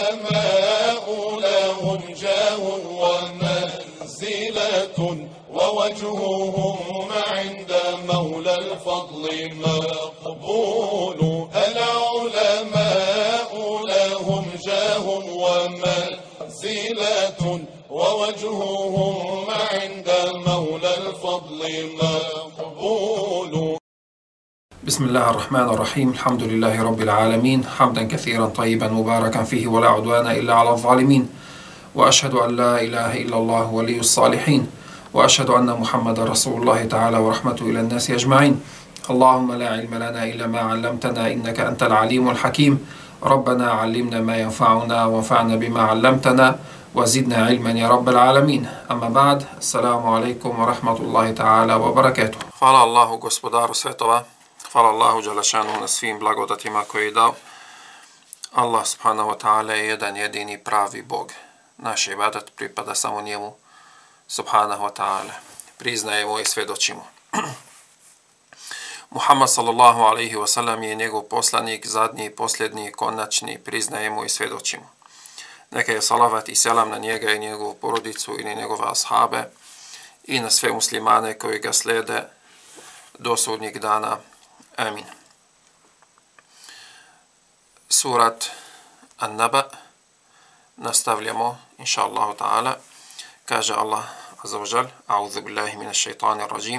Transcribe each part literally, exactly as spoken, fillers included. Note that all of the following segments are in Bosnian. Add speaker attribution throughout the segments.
Speaker 1: العلماء لهم جاه ومنزلة ووجههم عند مولى الفضل مقبول. العلماء لهم جاه ومنزلة ووجههم عند مولى الفضل مقبول.
Speaker 2: بسم الله الرحمن الرحيم. الحمد لله رب العالمين، حمدا كثيرا طيبا مباركا فيه ولا عدوان إلا على الظالمين، وأشهد أن لا إله إلا الله ولي الصالحين، وأشهد أن محمد رسول الله تعالى ورحمته إلى الناس أجمعين. اللهم لا علم لنا إلا ما علمتنا إنك أنت العليم الحكيم. ربنا علمنا ما ينفعنا وانفعنا بما علمتنا وزدنا علما يا رب العالمين. Amma ba'd, assalamu alaikum wa rahmatullahi ta'ala wa barakatuh. Hvala Allahu, gospodaru svetova. Hvala Allahu dželešanu na svim blagodatima koje je dao. Allah subhanahu wa ta'ala je jedan jedini pravi Bog. Naš ibadat pripada samo njemu subhanahu wa ta'ala. Priznajemo i svjedočimo. Muhammed sallallahu alaihi wa sallam je njegov poslanik, zadnji, posljednji, konačni. Priznajemo i svjedočimo. Neka je salavat i selam na njega i njegovu porodicu i na njegove ashabe i na sve muslimane koji ga slede do sudnjeg dana. Amin. Surat An-Naba. Nastavljamo, inša Allahu ta'ala. Kaže Allah azza wa jal: A'udhu billahi minash shaitanir rajim.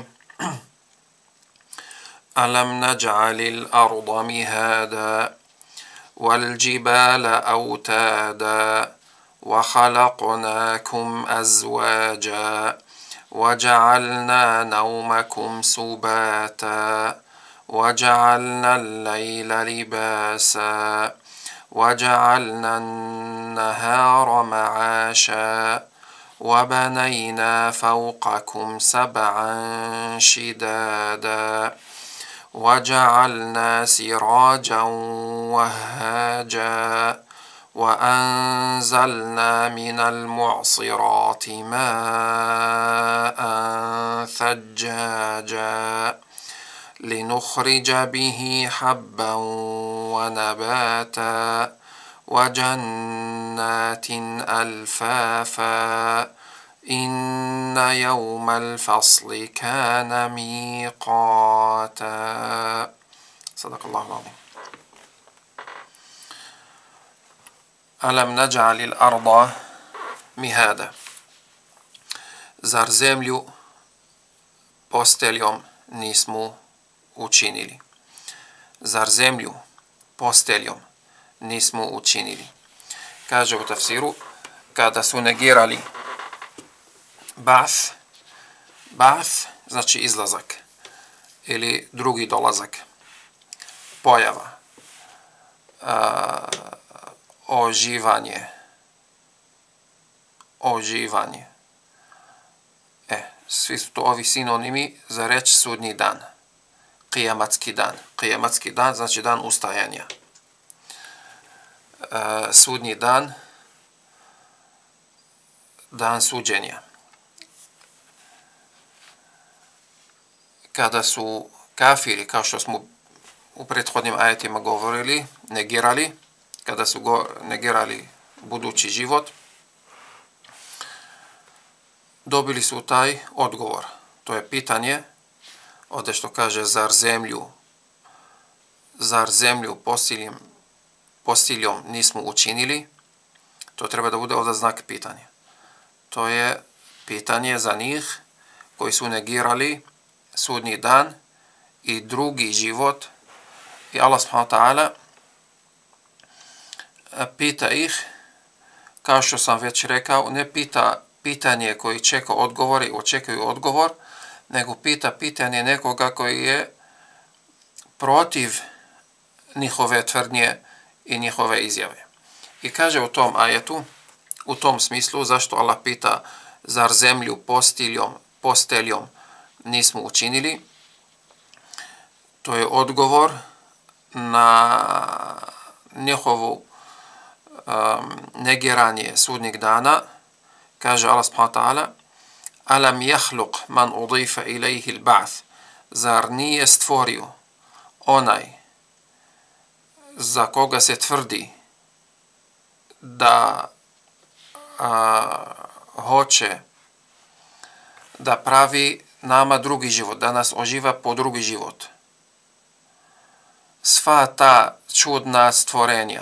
Speaker 2: Alam naj'alil arda mihada والجبال أوتادا وخلقناكم أزواجا وجعلنا نومكم سباتا وجعلنا الليل لباسا وجعلنا النهار معاشا وبنينا فوقكم سبعا شدادا وجعلنا سراجا وهاجا وأنزلنا من المعصرات ماء ثجاجا لنخرج به حبا ونباتا وجنات ألفافا إن يوم الفصل كان ميقاتا. صدق الله العظيم. ألم نجعل الأرض مهادا. Zar zemlju posteljom nismo učinili? Zar zemlju posteljom nismo učinili? Kaže u tafsiru, kada su negirali Ba'th, Ba'th znači izlazak ili drugi dolazak, pojava, a, oživanje, oživanje. E, svi su to ovi sinonimi za reč sudnji dan, qiyamatski dan. Qiyamatski dan znači dan ustajanja. A, sudnji dan, dan suđenja. Kada su kafiri, kao što smo u prethodnim ajetima govorili, negirali, kada su go negirali budući život, dobili su taj odgovor. To je pitanje, ovdje što kaže, zar zemlju, zar zemlju postiljom, postiljom nismo učinili, to treba da bude ovdje znak pitanja. To je pitanje za njih koji su negirali sudnji dan i drugi život, i Allah subhanahu wa ta'ala pita ih, kao što sam već rekao, ne pita pitanje koji čeka odgovor i očekuju odgovor, nego pita pitanje nekoga koji je protiv njihove tvrdnje i njihove izjave. I kaže u tom ajetu, u tom smislu, zašto Allah pita zar zemlju postiljom, posteljom nismo učinili, to je odgovor na njihovu um, negiranje sudnjeg dana. Kaže Allah subhanahu wa ta'ala: Alam jahluq man udifa ilaihi l-ba'th. Zar nije stvorio onaj za koga se tvrdi da a, hoće da pravi nama drugi život, da nas oživa po drugi život. Sva ta čudna stvorenja.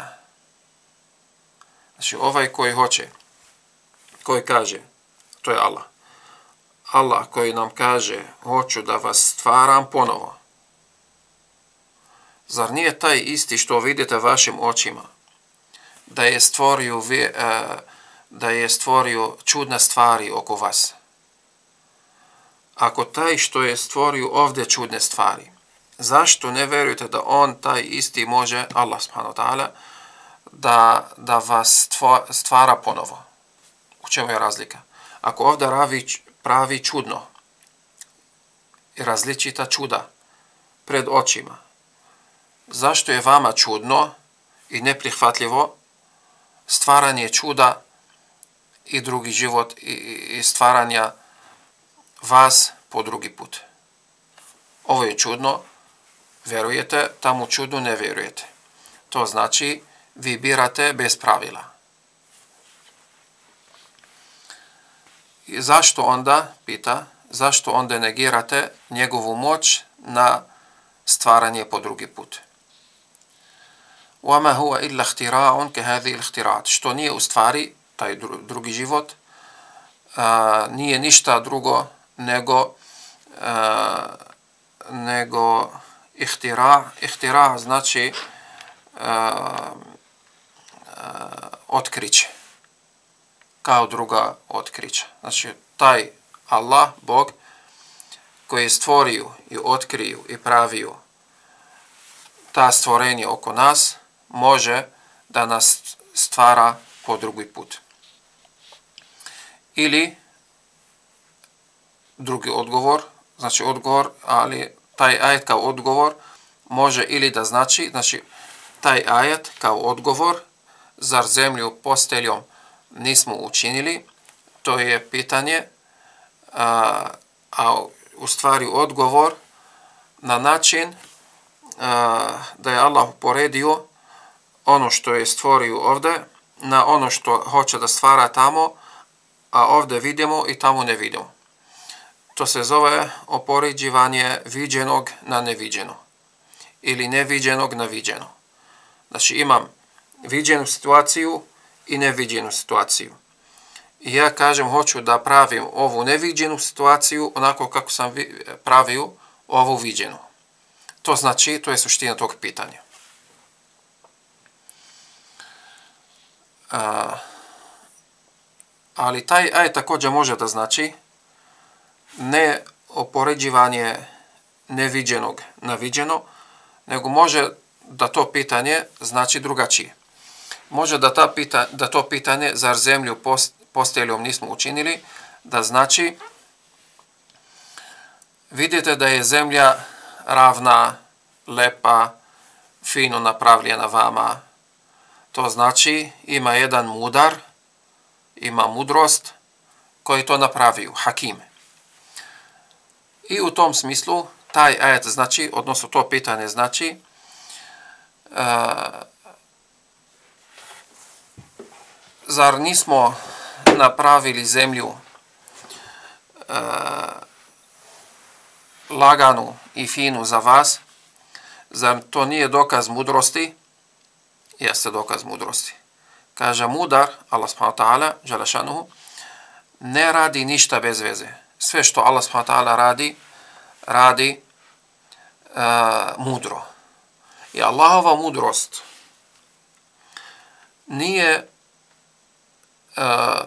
Speaker 2: Znači ovaj koji hoće, koji kaže, to je Allah. Allah koji nam kaže, hoću da vas stvaram ponovo. Zar nije taj isti što vidite vašim očima, da je stvorio, da je stvorio čudne stvari oko vas? Ako taj što je stvorio ovdje čudne stvari, zašto ne vjerujete da on taj isti može, Allah subhanahu wa ta'ala, da, da vas stvara ponovo? U čemu je razlika? Ako ovdje pravi, pravi čudno i različita čuda pred očima, zašto je vama čudno i neprihvatljivo stvaranje čuda i drugi život i, i stvaranja vas po drugi put? Ovo je čudno, vjerujete, tamo čudu ne vjerujete. To znači vi birate bez pravila. I zašto onda, pita, zašto onda negirate njegovu moć na stvaranje po drugi put? وَمَا هُوَ إِلَّا اخْتِرَاءٌ كَهَذِهِ الْاخْتِرَاءَت. Što nije u stvari, taj drugi život, a, nije ništa drugo nego a, nego ihtira. Ihtira znači a, a, otkriće. Kao druga otkrića. Znači, taj Allah, Bog, koji je stvorio i otkrio i pravio ta stvorenja oko nas, može da nas stvara po drugi put. Ili drugi odgovor, znači odgovor, ali taj ajet kao odgovor može ili da znači, znači taj ajet kao odgovor, zar zemlju posteljom nismo učinili, to je pitanje, a, a u stvari odgovor na način a, da je Allah uporedio ono što je stvorio ovdje na ono što hoće da stvara tamo, a ovdje vidimo i tamo ne vidimo. To se zove opoređivanje viđenog na neviđeno ili neviđenog na viđeno. Znači imam viđenu situaciju i neviđenu situaciju. I ja kažem hoću da pravim ovu neviđenu situaciju onako kako sam pravio ovu viđenu. To znači, to je suština tog pitanja. A, ali taj ajet također može da znači ne opoređivanje neviđenog na viđeno, nego može da to pitanje znači drugačije. Može da, ta pita, da to pitanje zar zemlju post, posteljom nismo učinili, da znači vidite da je zemlja ravna, lepa, fino napravljena vama. To znači ima jedan mudar, ima mudrost koji to napravio, hakim. I u tom smislu taj ajet znači, odnosno to pitanje znači uh, zar nismo napravili zemlju uh, laganu i finu za vas? Zar to nije dokaz mudrosti? Jeste dokaz mudrosti. Kaže mudar, Allah subhanahu wa ta'ala, Đelešanuhu, ne radi ništa bez veze. Sve što Allah subhanahu wa ta'ala radi, radi uh, mudro. I Allahova mudrost nije uh,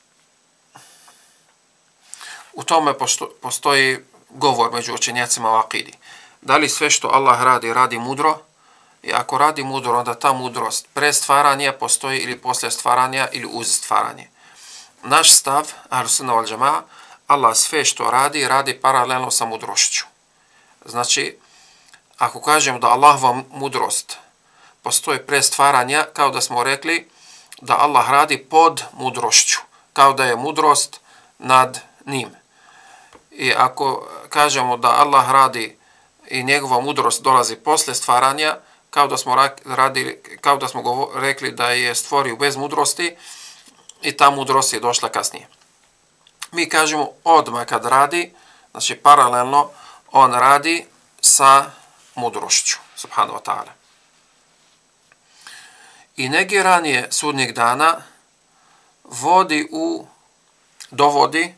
Speaker 2: u tome posto, postoji govor među učenjacima u akidi. Da li sve što Allah radi, radi mudro? I ako radi mudro, onda ta mudrost pre stvaranja postoji ili posle stvaranja ili uz stvaranje. Naš stav, Ahlus Sunna wal Džemaa, Allah sve što radi, radi paralelno sa mudrošću. Znači, ako kažemo da Allahova mudrost postoji pre stvaranja, kao da smo rekli da Allah radi pod mudrošću, kao da je mudrost nad njim. I ako kažemo da Allah radi i njegova mudrost dolazi posle stvaranja, kao da smo radili, kao da smo rekli da je stvorio bez mudrosti i ta mudrost je došla kasnije. Mi kažemo odmah kad radi, znači paralelno on radi sa mudrošću, subhanahu wa ta'ala. I negiranje sudnjeg dana vodi u, dovodi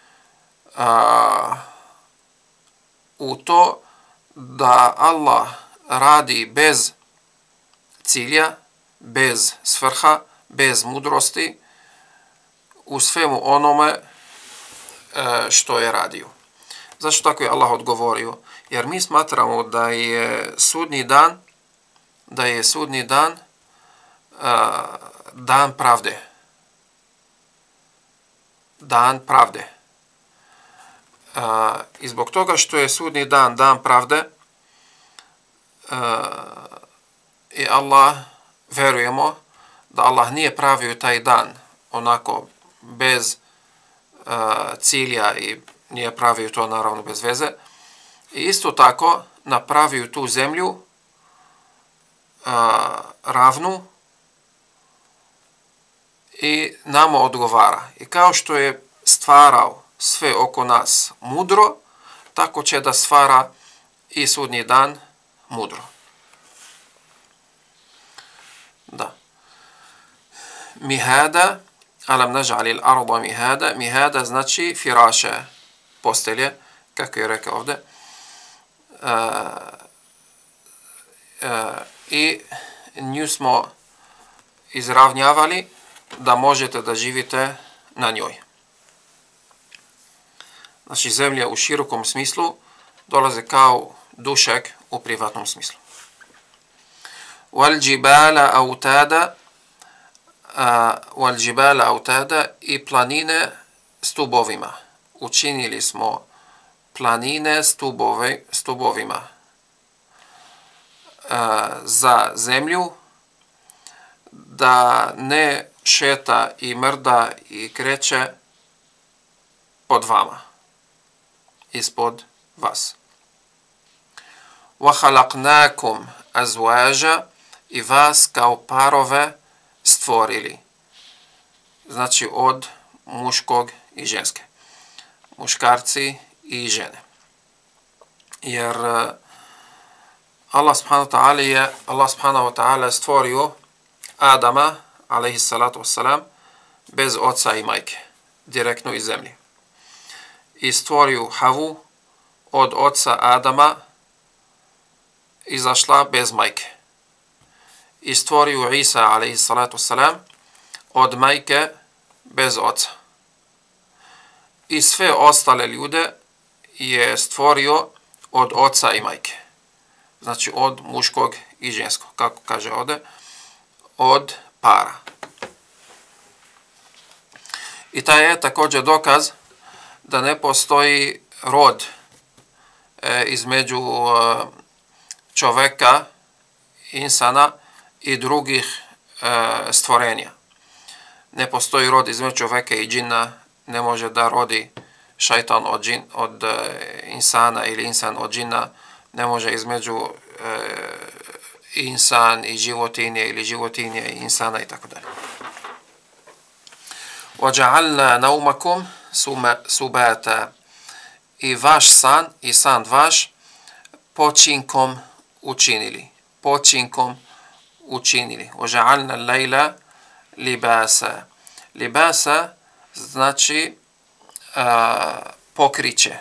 Speaker 2: a, u to da Allah radi bez cilja, bez svrha, bez mudrosti u svemu onome e, što je radio. Zašto tako je Allah odgovorio? Jer mi smatramo da je sudnji dan, da je sudnji dan a, dan pravde. Dan pravde. A, I zbog toga što je sudnji dan dan pravde, a, i Allah, verujemo da Allah nije pravio taj dan onako bez a, cilja i nije pravio to naravno bez veze. I isto tako napravio tu zemlju a, ravnu i nama odgovara. I kao što je stvarao sve oko nas mudro, tako će da stvara i sudnji dan mudro. Da. Mihada, alam naž'alil arda mihada, mihada znači firaše, postelje, kako je rekao ovdje. Uh, uh, I nju smo izravnjavali da možete da živite na njoj. Znači zemlja u širokom smislu dolaze kao dušek u privatnom smislu. Wal džibala autada, wal džibala autada i planine stubovima. Učinili smo planine stubove, stubovima a, za zemlju da ne šeta i mrda i kreće pod vama, ispod vas. وَخَلَقْنَاكُمْ أَزْوَاجًا i vas kao parove stvorili. Znači od muškog i ženske. Muškarci i žene. Jer Allah subhanahu wa ta'ala je Allah subhanahu wa ta'ala stvorio Adama, alejhi salatu wassalam, bez oca i majke, direktno iz zemlje. I stvorio Havu od oca Adama, izašla bez majke. I stvorio Isa, alejhi salatu wassalam, od majke bez oca. I sve ostale ljude je stvorio od oca i majke. Znači od muškog i ženskog, kako kaže ovdje, od para. I taj je također dokaz da ne postoji rod e, između e, čoveka, insana i drugih e, stvorenja. Ne postoji rod između čoveka i džina, ne može da rodi šajtan od, džin, od e, insana ili insan od džina, ne može između e, insan i životinje ili životinje i insana i tako dalje. وَجَعَلْنَا نَوْمَكُمْ سُبَاتًا i vaš san i san vaš počinkom učinili. Počinkom učinili. وَجَعَلْنَا اللَّيْلَ لِبَاسًا Libasa znači a, pokriće.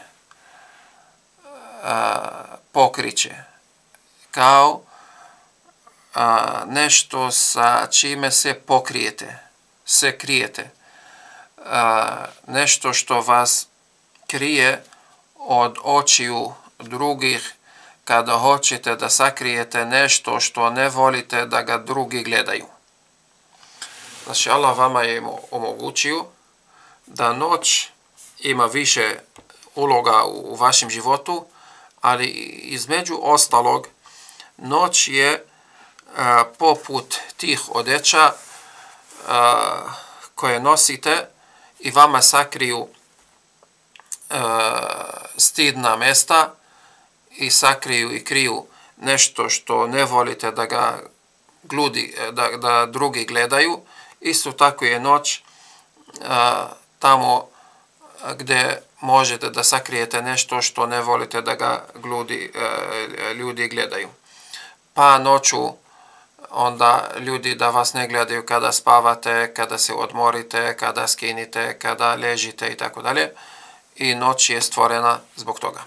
Speaker 2: A, pokriće. Kao a, nešto sa čime se pokrijete. Se krijete. A, nešto što vas krije od očiju drugih kada hoćete da sakrijete nešto što ne volite da ga drugi gledaju. Znači Allah vama je omogućio da noć ima više uloga u vašem životu, ali između ostalog noć je a, poput tih odeća a, koje nosite i vama sakriju a, stidna mesta i sakriju i kriju nešto što ne volite da ga gludi, da, da drugi gledaju, isto tako je noć a, tamo gdje možete da sakrijete nešto što ne volite da ga gludi, a, ljudi gledaju. Pa noću onda ljudi da vas ne gledaju kada spavate, kada se odmorite, kada skinite, kada ležite i tako dalje. I noć je stvorena zbog toga.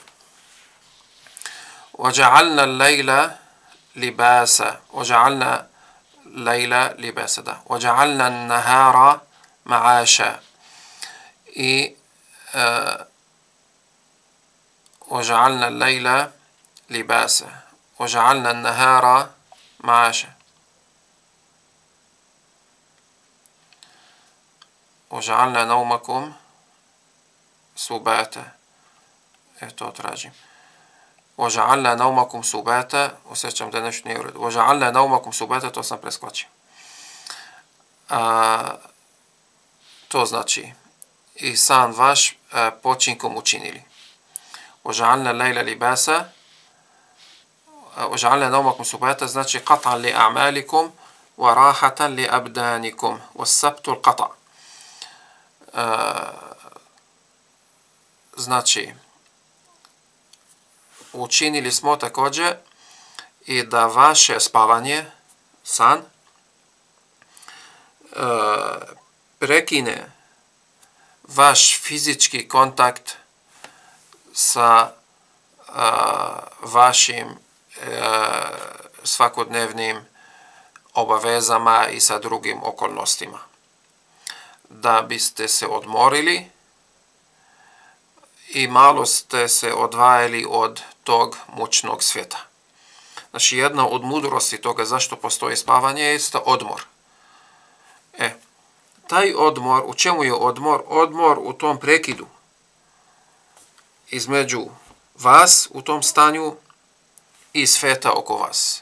Speaker 2: وَجَعَلْنَا اللَّيْلَ لِبَاسًا وَجَعَلْنَا اللَّيْلَ لِبَاسًا da. وَجَعَلْنَا النَّهَارَ مَعَاشًا i uh, وَجَعَلْنَا اللَّيْلَ لِبَاسًا وَجَعَلْنَا النَّهَارَ مَعَاشًا وَجَعَلْنَا نَوْمَكُمْ سُبَاتًا. E to tražim. وَجَعَلْنَا نَوْمَكُمْ سُبَاتًا, osjećam da nešto nije u redu. وَجَعَلْنَا نَوْمَكُمْ سُبَاتًا, to sam preskočio. A, to znači i san vaš a, počinkom učinili. وَجَعَلْنَا اللَّيْلَ لِبَاسًا وَجَعَلْنَا نَوْمَكُمْ سُبَاتًا znači قَطْعًا لِأَعْمَالِكُمْ وَرَاحَةً لِأَبْدَانِكُمْ وَالسَّبْتُ الْقَطَعُ. Znači učinili smo također i da vaše spavanje, san, e, prekine vaš fizički kontakt sa e, vašim e, svakodnevnim obavezama i sa drugim okolnostima. Da biste se odmorili i malo ste se odvajali od tog mučnog svijeta. Znači, jedna od mudrosti toga zašto postoji spavanje je odmor. E, taj odmor, u čemu je odmor? Odmor u tom prekidu između vas u tom stanju i svijeta oko vas.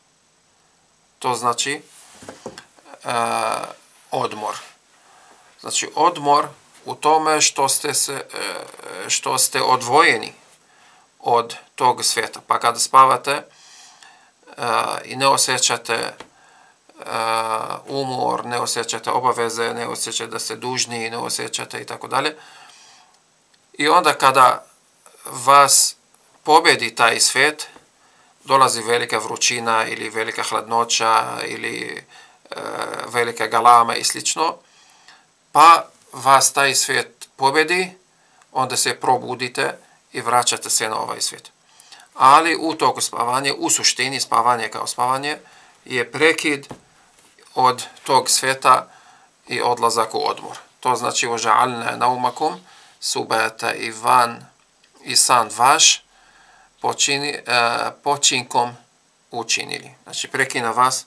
Speaker 2: To znači uh, odmor. Znači, odmor u tome što ste, se, što ste odvojeni od tog svijeta. Pa kada spavate uh, i ne osjećate uh, umor, ne osjećate obaveze, ne osjećate da ste dužni, ne osjećate i tako dalje. I onda kada vas pobjedi taj svijet, dolazi velika vrućina ili velika hladnoća ili uh, velika galama i slično, pa vas taj svijet pobjedi, onda se probudite i vraćate se na ovaj svijet. Ali u toku spavanja, u suštini spavanje kao spavanje, je prekid od tog svijeta i odlazak u odmor. To znači وَجَعَلْنَا نَوْمَكُمْ سُبَاتًا i van i san vaš počini, uh, počinkom učinili. Znači prekina vas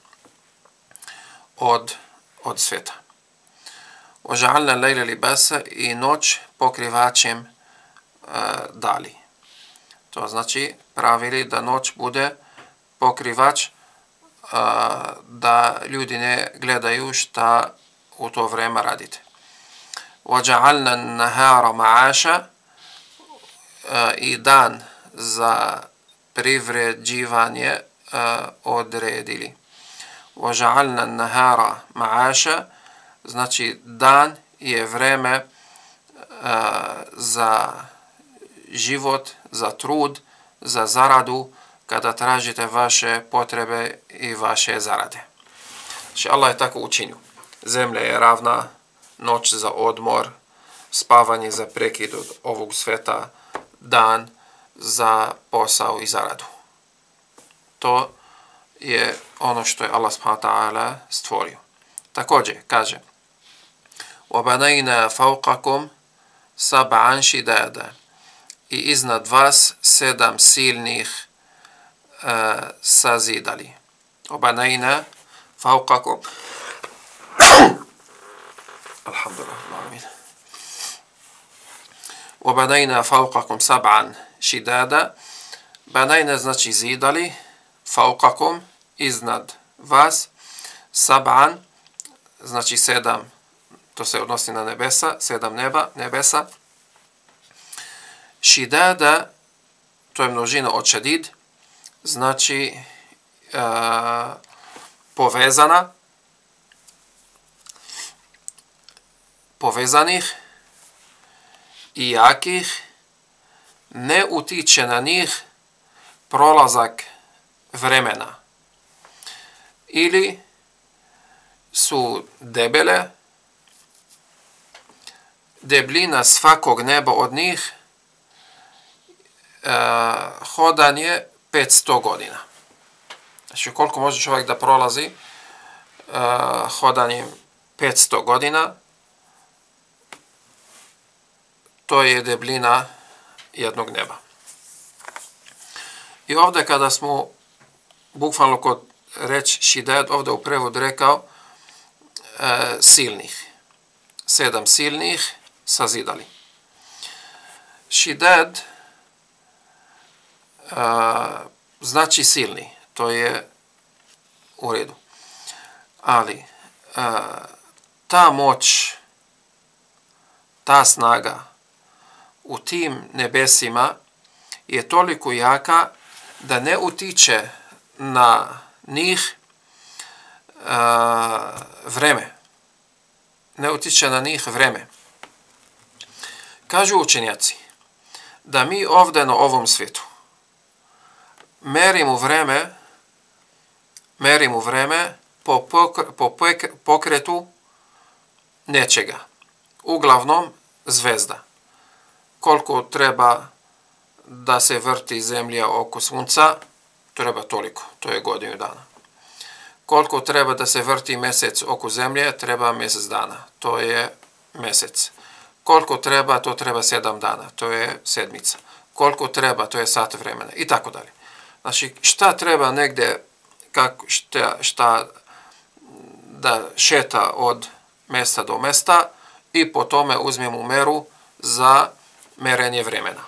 Speaker 2: od, od svijeta. وَجَعَلْنَا اللَّيْلَ لِبَاسًا i noć pokrivačem uh, dali. To znači pravili da noć bude pokrivač uh, da ljudi ne gledaju šta u to vrijeme radite. وَجَعَلْنَا النَّهَارَ مَعَاشًا uh, i dan za privređivanje uh, odredili. وَجَعَلْنَا النَّهَارَ مَعَاشًا znači dan je vreme uh, za život, za trud, za zaradu, kada tražite vaše potrebe i vaše zarade. Znači Allah je tako učinio. Zemlja je ravna, noć za odmor, spavanje za prekid od ovog sveta, dan za posao i zaradu. To je ono što je Allah subhanahu wa ta'ala stvorio. Također kaže وَبَنَيْنَا فَوْقَكُمْ سَبْعًا شِدَادًا i iznad vas sedam silnih uh, sazidali. وَبَنَيْنَا فَوْقَكُمْ Alhamdulillah. وَبَنَيْنَا فَوْقَكُمْ سَبْعًا شِدَادًا Banajna znači zidali, فَوْقَكُمْ iznad vas, sab'an znači sedam, to se odnosi na nebesa, sedam neba, nebesa. Šidada, to je množina od šadid, znači e, povezana, povezanih i jakih, ne utiče na njih prolazak vremena. Ili su debele, debljina svakog neba od njih e, hodanje petsto godina. Znači koliko može čovjek da prolazi e, hodanjem petsto godina, to je debljina jednog neba. I ovdje kada smo bukvalno kod reći šided, ovdje u prevodu rekao e, silnih. Sedam silnih sazidali. Šided e, znači silni. To je u redu. Ali e, ta moć, ta snaga u tim nebesima je toliko jaka da ne utiče na njih uh, vreme. Ne utiče na njih vreme. Kažu učenjaci da mi ovdje na ovom svijetu merimo vreme, merimo vreme po, pokre, po pokretu nečega. Uglavnom zvezda. Koliko treba da se vrti zemlja oko sunca, treba toliko, to je godinu dana. Koliko treba da se vrti mjesec oko zemlje, treba mjesec dana, to je mjesec. Koliko treba, to treba sedam dana, to je sedmica. Koliko treba, to je sat vremena i tako dalje. Znači, šta treba negdje, kako, šta, šta da šeta od mjesta do mjesta i po tome uzmemo meru za merenje vremena.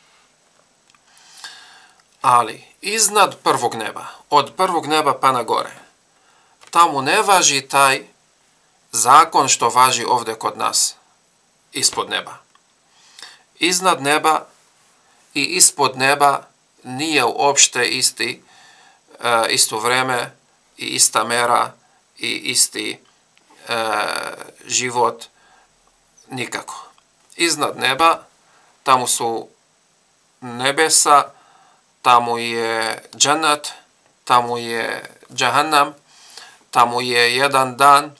Speaker 2: Ali iznad prvog neba, od prvog neba pa na gore, tamo ne važi taj zakon što važi ovdje kod nas, ispod neba. Iznad neba i ispod neba nije uopšte isti, e, isto vreme i ista mera i isti e, život, nikako. Iznad neba, tamo su nebesa, tamo je džennet, tamo je džahannam, tamo je jedan dan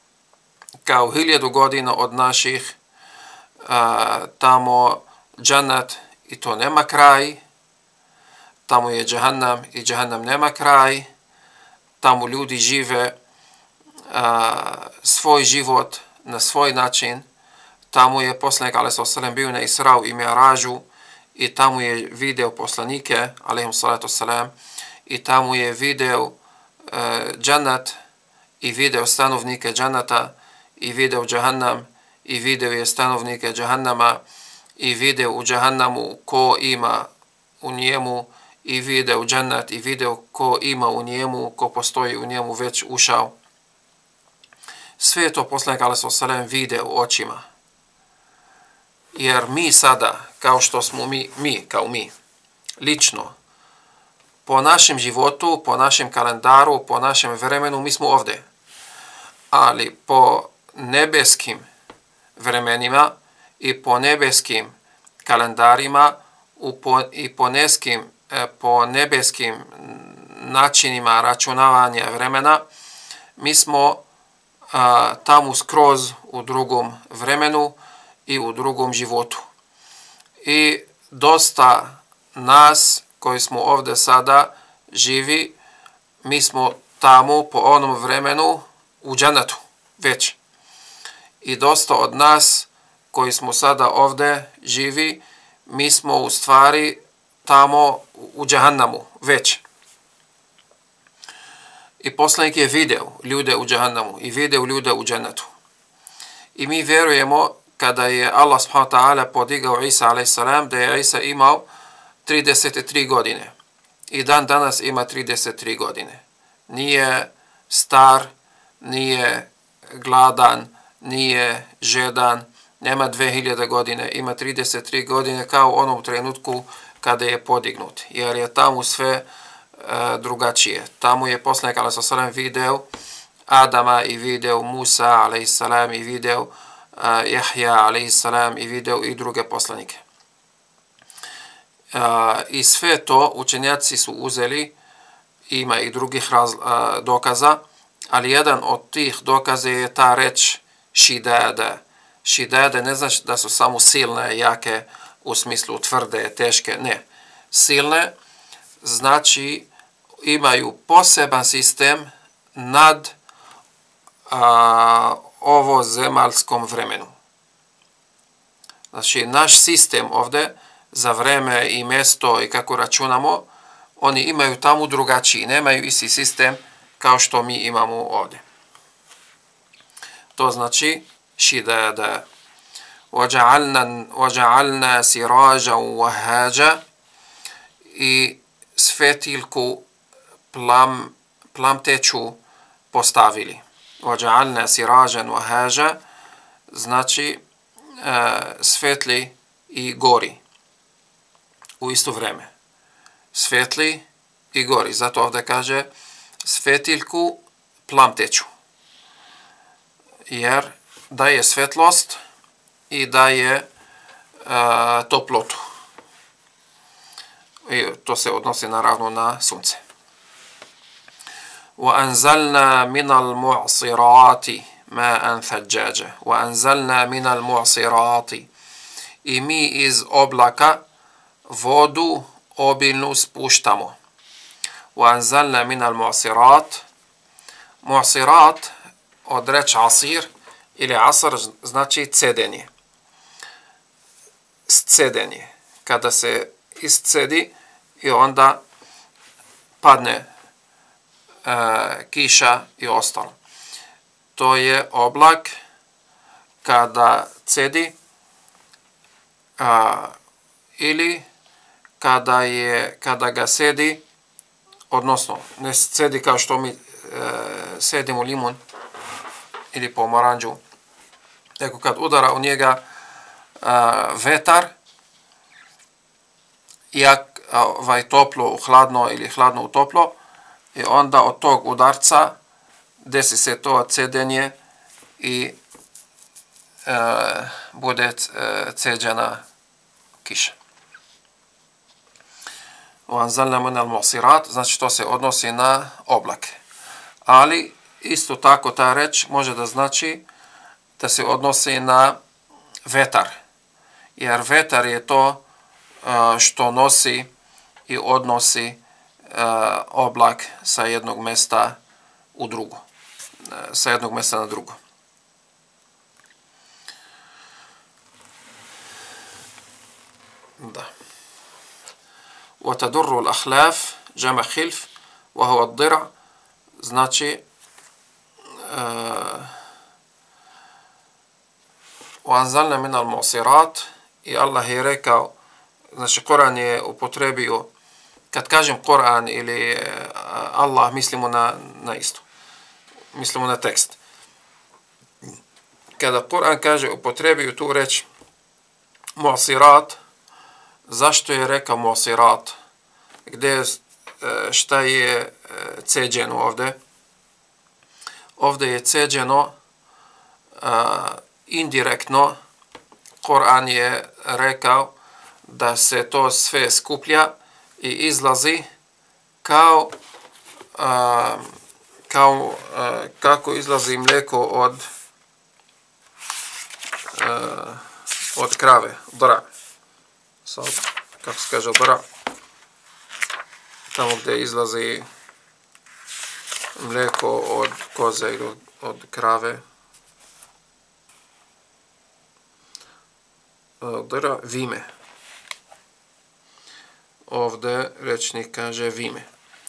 Speaker 2: kao hiljadu godina od naših, a, tamo džennet i to nema kraj, tamo je džahannam i džahannam nema kraj, tamo ljudi žive a, svoj život na svoj način, tamo je poslanik alejhi selam bio na Israu i Mi'ražu i tamo je video poslanike alejhim salatu selam i tamo je video uh, džennet i video stanovnike dženneta i video džahannam i video je stanovnike džahannama i video u džahannamu ko ima u njemu i video džennet i video ko ima u njemu, ko postoji u njemu već ušao. Sve je to poslanik alejhi selam video očima. Jer mi sada, kao što smo mi, mi, kao mi, lično, po našem životu, po našem kalendaru, po našem vremenu, mi smo ovdje. Ali po nebeskim vremenima i po nebeskim kalendarima po, i po, neskim, po nebeskim načinima računavanja vremena, mi smo a, tamo skroz u drugom vremenu i u drugom životu. I dosta nas koji smo ovdje sada živi, mi smo tamo po onom vremenu u džennetu već. I dosta od nas koji smo sada ovdje živi, mi smo u stvari tamo u džahannamu već. I poslanik je video ljude u džahannamu i video ljude u džennetu. I mi vjerujemo kada je Allah subhanahu wa ta'ala podigao Isa alejhi selam, da je Isa imao trideset tri godine. I dan danas ima trideset tri godine. Nije star, nije gladan, nije žedan, nema dve hiljade godine, ima trideset tri godine kao u onom trenutku kada je podignut. Jer je tamo sve drugačije. Tamo je poslanik alejhi selam video Adama i video Musa alejhi selam i video Jahja alejhi selam i video i druge poslanike. I sve to učenjaci su uzeli, ima i drugih raz, dokaza, ali jedan od tih dokaza je ta reč šidada. Šidada ne znači da su samo silne, jake, u smislu tvrde, teške, ne. Silne znači imaju poseban sistem nad a, ovo zemaljskom vremenu. Znači, naš sistem ovdje za vreme i mjesto i kako računamo, oni imaju tamo drugačiji, nemaju isti sistem kao što mi imamo ovdje. To znači šidada. وَجَعَلْنَا سِرَاجًا وَهَاجًا i svetiljku plam, plamteću postavili. وَجَعَلْنَا سِرَاجًا وَهَاجًا znači e, svetli i gori u isto vreme. Svetli i gori. Zato ovdje kaže svetiljku plamteću. Jer daje svetlost i daje e, toplotu. I to se odnosi naravno na sunce. وَأَنْزَلْنَا مِنَ الْمُعْصِرَاتِ مَاءً ثَجَّاجًا وَأَنْزَلْنَا مِنَ الْمُعْصِرَاتِ i mi iz oblaka vodu obilnu spuštamo. وَأَنْزَلْنَا مِنَ الْمُعْصِرَاتِ Mu'sirat od reč asir ili asr znači cedenje. Scedenje. Kada se iscedi i onda padne e, kiša i ostalo. To je oblak kada cedi a, ili kada, je, kada ga sedi, odnosno ne cedi kao što mi e, sedimo limun ili pomoranđu, nego kad udara u njega a, vetar, jak ovaj toplo u hladno ili hladno u toplo, i onda od tog udarca desi se to cedenje i e, bude e, ceđena kiša. وَأَنْزَلْنَا مِنَ الْمُعْصِرَاتِ znači to se odnosi na oblake. Ali isto tako ta reč može da znači da se odnosi na vetar. Jer vetar je to što nosi i odnosi oblak sa jednog mjesta u drugo. Sa jednog mjesta na drugo. Da. وَتَدُرُّ الْأَحْلَافِ جَمَ خِلْفِ وَهُوَ الضِّرَعِ znači وَأَنْزَلْنَا مِنَ الْمُعْصِرَاتِ i Allah je rekao, znači Koran je upotrebio, kad kažem Koran ili Allah, mislimo na, na isto. Mislimo na tekst. Kada Koran kaže, upotrebio tu reč mu'sirat, zašto je rekao mu'sirat? Gdje, šta je ceđeno ovdje? Ovdje je ceđeno indirektno. Koran je rekao da se to sve skuplja i izlazi kao, a, kao a, kako izlazi mlijeko od, a, od krave, dra. So, kako se kaže dra? Tamo gdje izlazi mlijeko od koze ili od, od krave. Dra, vime. Ovdje rečnik kaže vime.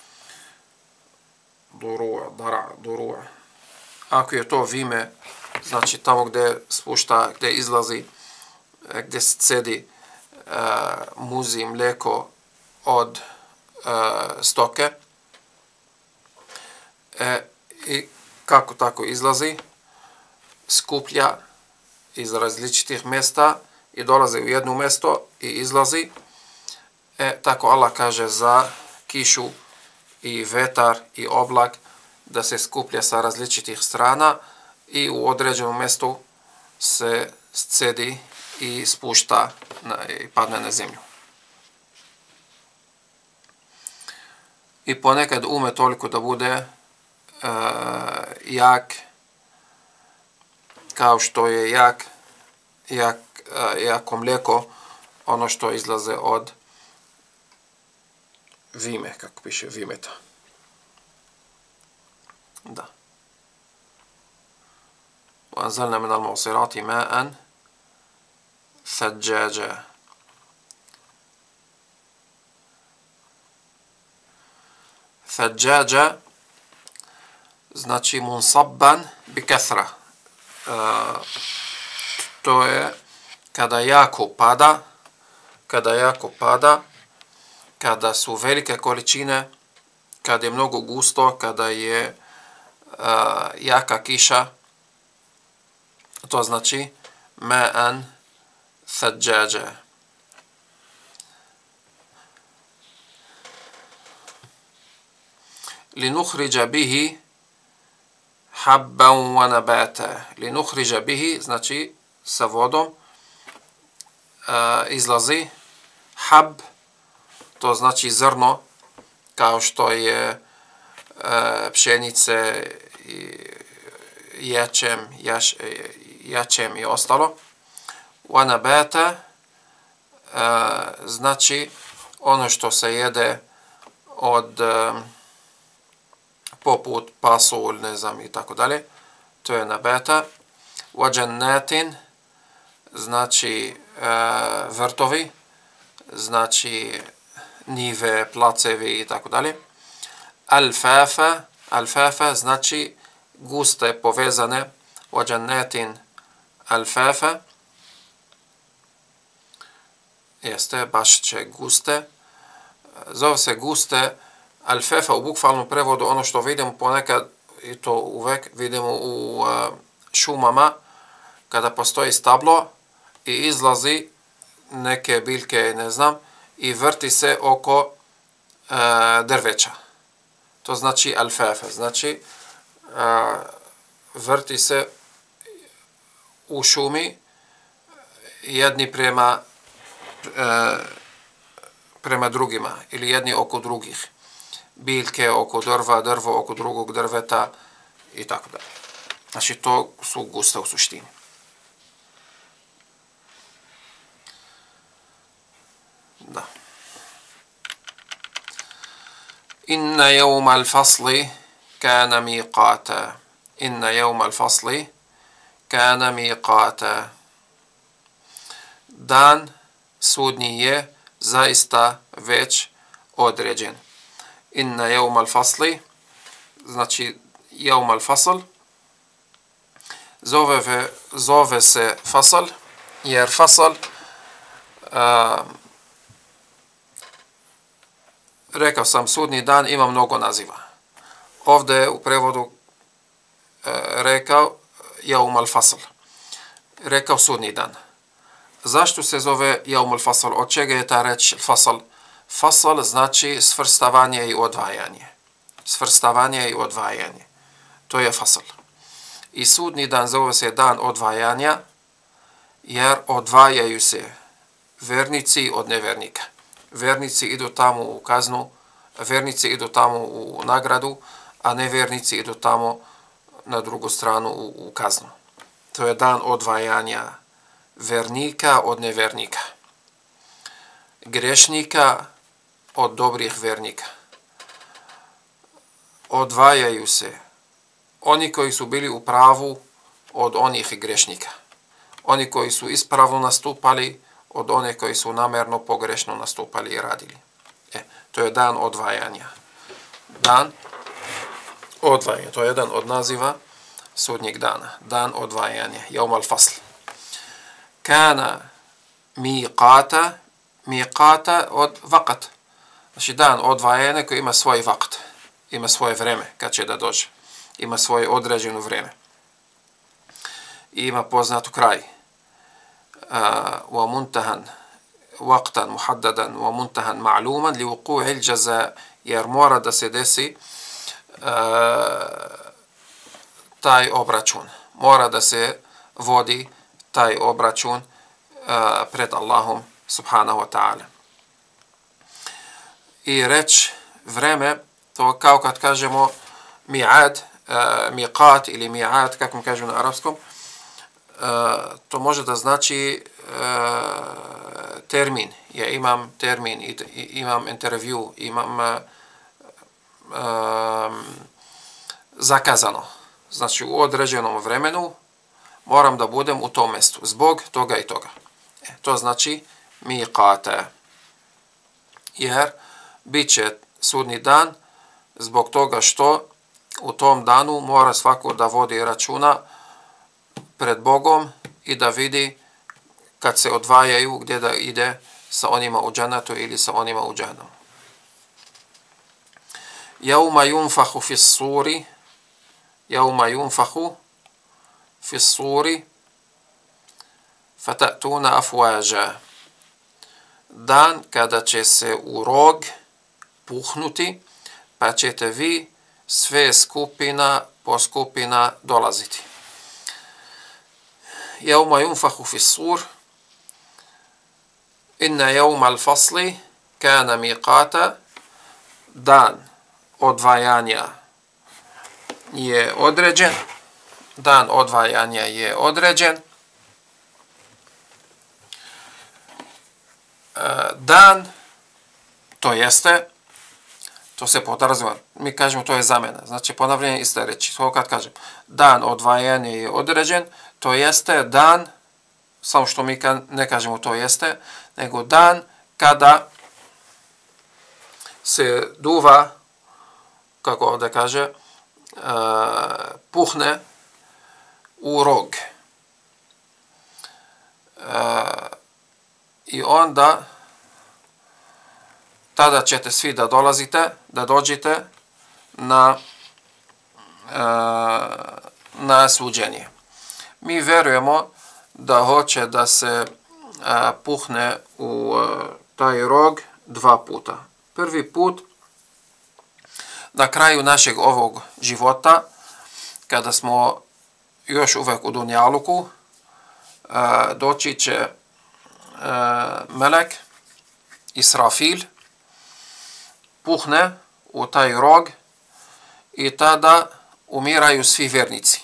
Speaker 2: Durua, dara, durua. Ako je to vime, znači tamo gdje spušta, gdje izlazi, gdje se cedi uh, muzi mlijeko od uh, stoke. E, I kako tako izlazi? Skuplja iz različitih mjesta i dolazi u jedno mjesto i izlazi. E, tako Allah kaže za kišu i vetar i oblak da se skuplja sa različitih strana i u određenom mjestu se scedi i spušta na, i padne na zemlju. I ponekad ume toliko da bude uh, jak, kao što je jak, jak, uh, jako mlijeko, ono što izlaze od vime, kako piše, vimeta. Da. وأنزلنا من المعصرات ماء ثجاجا. ثجاجا znači munsabban bi kathra. Uh, to je kada jako pada, kada jako pada, kada su velike količine, kada je mnogo gusto, kada je uh, jaka kiša, to znači ma'an thajjaja. Linukhrija bihi habban wa nabata. Linukhrija bihi znači sa vodom uh, izlazi hab, to znači zrno, kao što je uh, pšenice i ječem, jaš, jačem i ostalo. Wa nabata uh, znači ono što se jede od um, poput pasulj, ne znam, i tako dalje. To je nabata. Wa jannatin znači uh, vrtovi, znači njive, placevi i tako dalje. Alfafa, alfafa znači guste, povezane. Wa jannatin alfafa jeste, baš će guste. Zove se guste alfafa u bukvalnom prevodu, ono što vidimo ponekad, i to uvek vidimo u uh, šumama, kada postoji stablo i izlazi neke biljke, ne znam, i vrti se oko uh, drveća. To znači alfafa, znači uh, vrti se u šumi jedni prema uh, prema drugima ili jedni oko drugih. Biljke oko drva, drvo oko drugog drveta i tako dalje. Znači to su guste u suštini. Da. Inna yawma al-fasli kana miqata. Inna yawma al-fasli kana miqata. Dan sudnji je zaista već određen. Inna yawma al-fasli znači yawma al-fasl zove, zove se fasl jer fasl uh, rekao sam, sudnji dan ima mnogo naziva. Ovdje je u prevodu uh, rekao yawma al-fasl, rekao sudnji dan. Zašto se zove yawma al-fasl? Od čega je ta reč fasl? Fasl znači svrstavanje i odvajanje. Svrstavanje i odvajanje. To je fasl. I sudnji dan zove se dan odvajanja, jer odvajaju se vernici od nevernika. Vernici idu tamo u kaznu, vernici idu tamo u nagradu, a nevernici idu tamo na drugu stranu u, u kaznu. To je dan odvajanja vernika od nevernika. Grešnika od dobrih vernika. Odvajaju se oni koji su bili u pravu od onih grešnika. Oni koji su ispravno nastupali od one koji su namjerno pogrešno nastupali i radili. E, to je dan odvajanja. Dan odvajanja. To je jedan od naziva sudnjeg dana. Dan odvajanja. Yawm al-fasl. Kana miqata. Miqata od vakat. Znači dan odvajanja koji ima svoj vakt. Ima svoje vreme kad će da dođe. Ima svoje određeno vreme. I ima poznatu kraj. Uh, wa muntahan waqtan muhaddadan wa muntahan ma'luman li wuqu'il jaza, jer mora da se desi uh, taj obračun. Mora da se vodi taj obračun uh, pred Allahom subhanahu wa ta'ala. I reč vreme, to kao kad kažemo mi'ad, uh, miqat ili mi'ad, kako mi kažu na arapskom, uh, to može da znači uh, termin. Ja imam termin, i, i, imam intervju, imam uh, um, zakazano. Znači u određenom vremenu moram da budem u tom mjestu zbog toga i toga. E, to znači miqata. Jer bit će sudnji dan zbog toga što u tom danu mora svako da vodi računa pred Bogom i da vidi kad se odvajaju gdje da ide sa onima u džennetu ili sa onima u džehennemu. Jauma yunfahu fis suri, jauma yunfahu fis suri, fatatuna afwaja. Dan kada će se u rog puhnuti, pa ćete vi sve skupina po skupina dolaziti. Jauma yunfahu fis sur, inna jauma al-fasli kana miqata. Dan odvajanja je određen. Dan odvajanja je određen. Dan, to jeste, to se podrazumijeva, mi kažemo to je zamjena, znači ponavljanje iste reči. To kad kažem, dan odvajanja je određen, to jeste dan, samo što mi ne kažemo to jeste, nego dan kada se duva, kako ovdje kaže, uh, puhne u rog. Uh, I onda tada ćete svi da dolazite, da dođete na, uh, na suđenje. Mi verujemo da hoće da se uh, puhne u uh, taj rog dva puta. Prvi put na kraju našeg ovog života, kada smo još uvek u dunjaluku, doći će melek Israfil, puhne u taj rog i tada umiraju svi vjernici.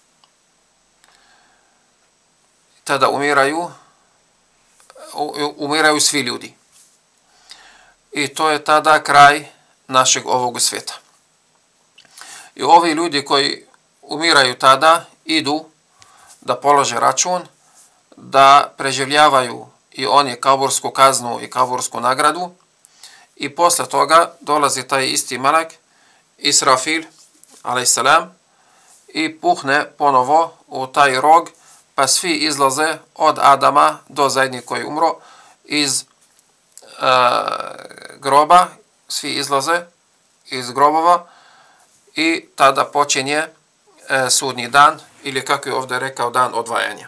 Speaker 2: Tada umiraju, umiraju svi ljudi. I to je tada kraj našeg ovog svijeta. I ovi ljudi koji umiraju tada idu da polože račun, da preživljavaju i oni kabursku kaznu i kabursku nagradu, i posle toga dolazi taj isti melek Israfil alejselam i puhne ponovo u taj rog, pa svi izlaze od Adama do zadnjeg koji umro iz uh, groba, svi izlaze iz grobova i tada počinje uh, sudnji dan, ili kako je ovdje rekao, dan odvajanja.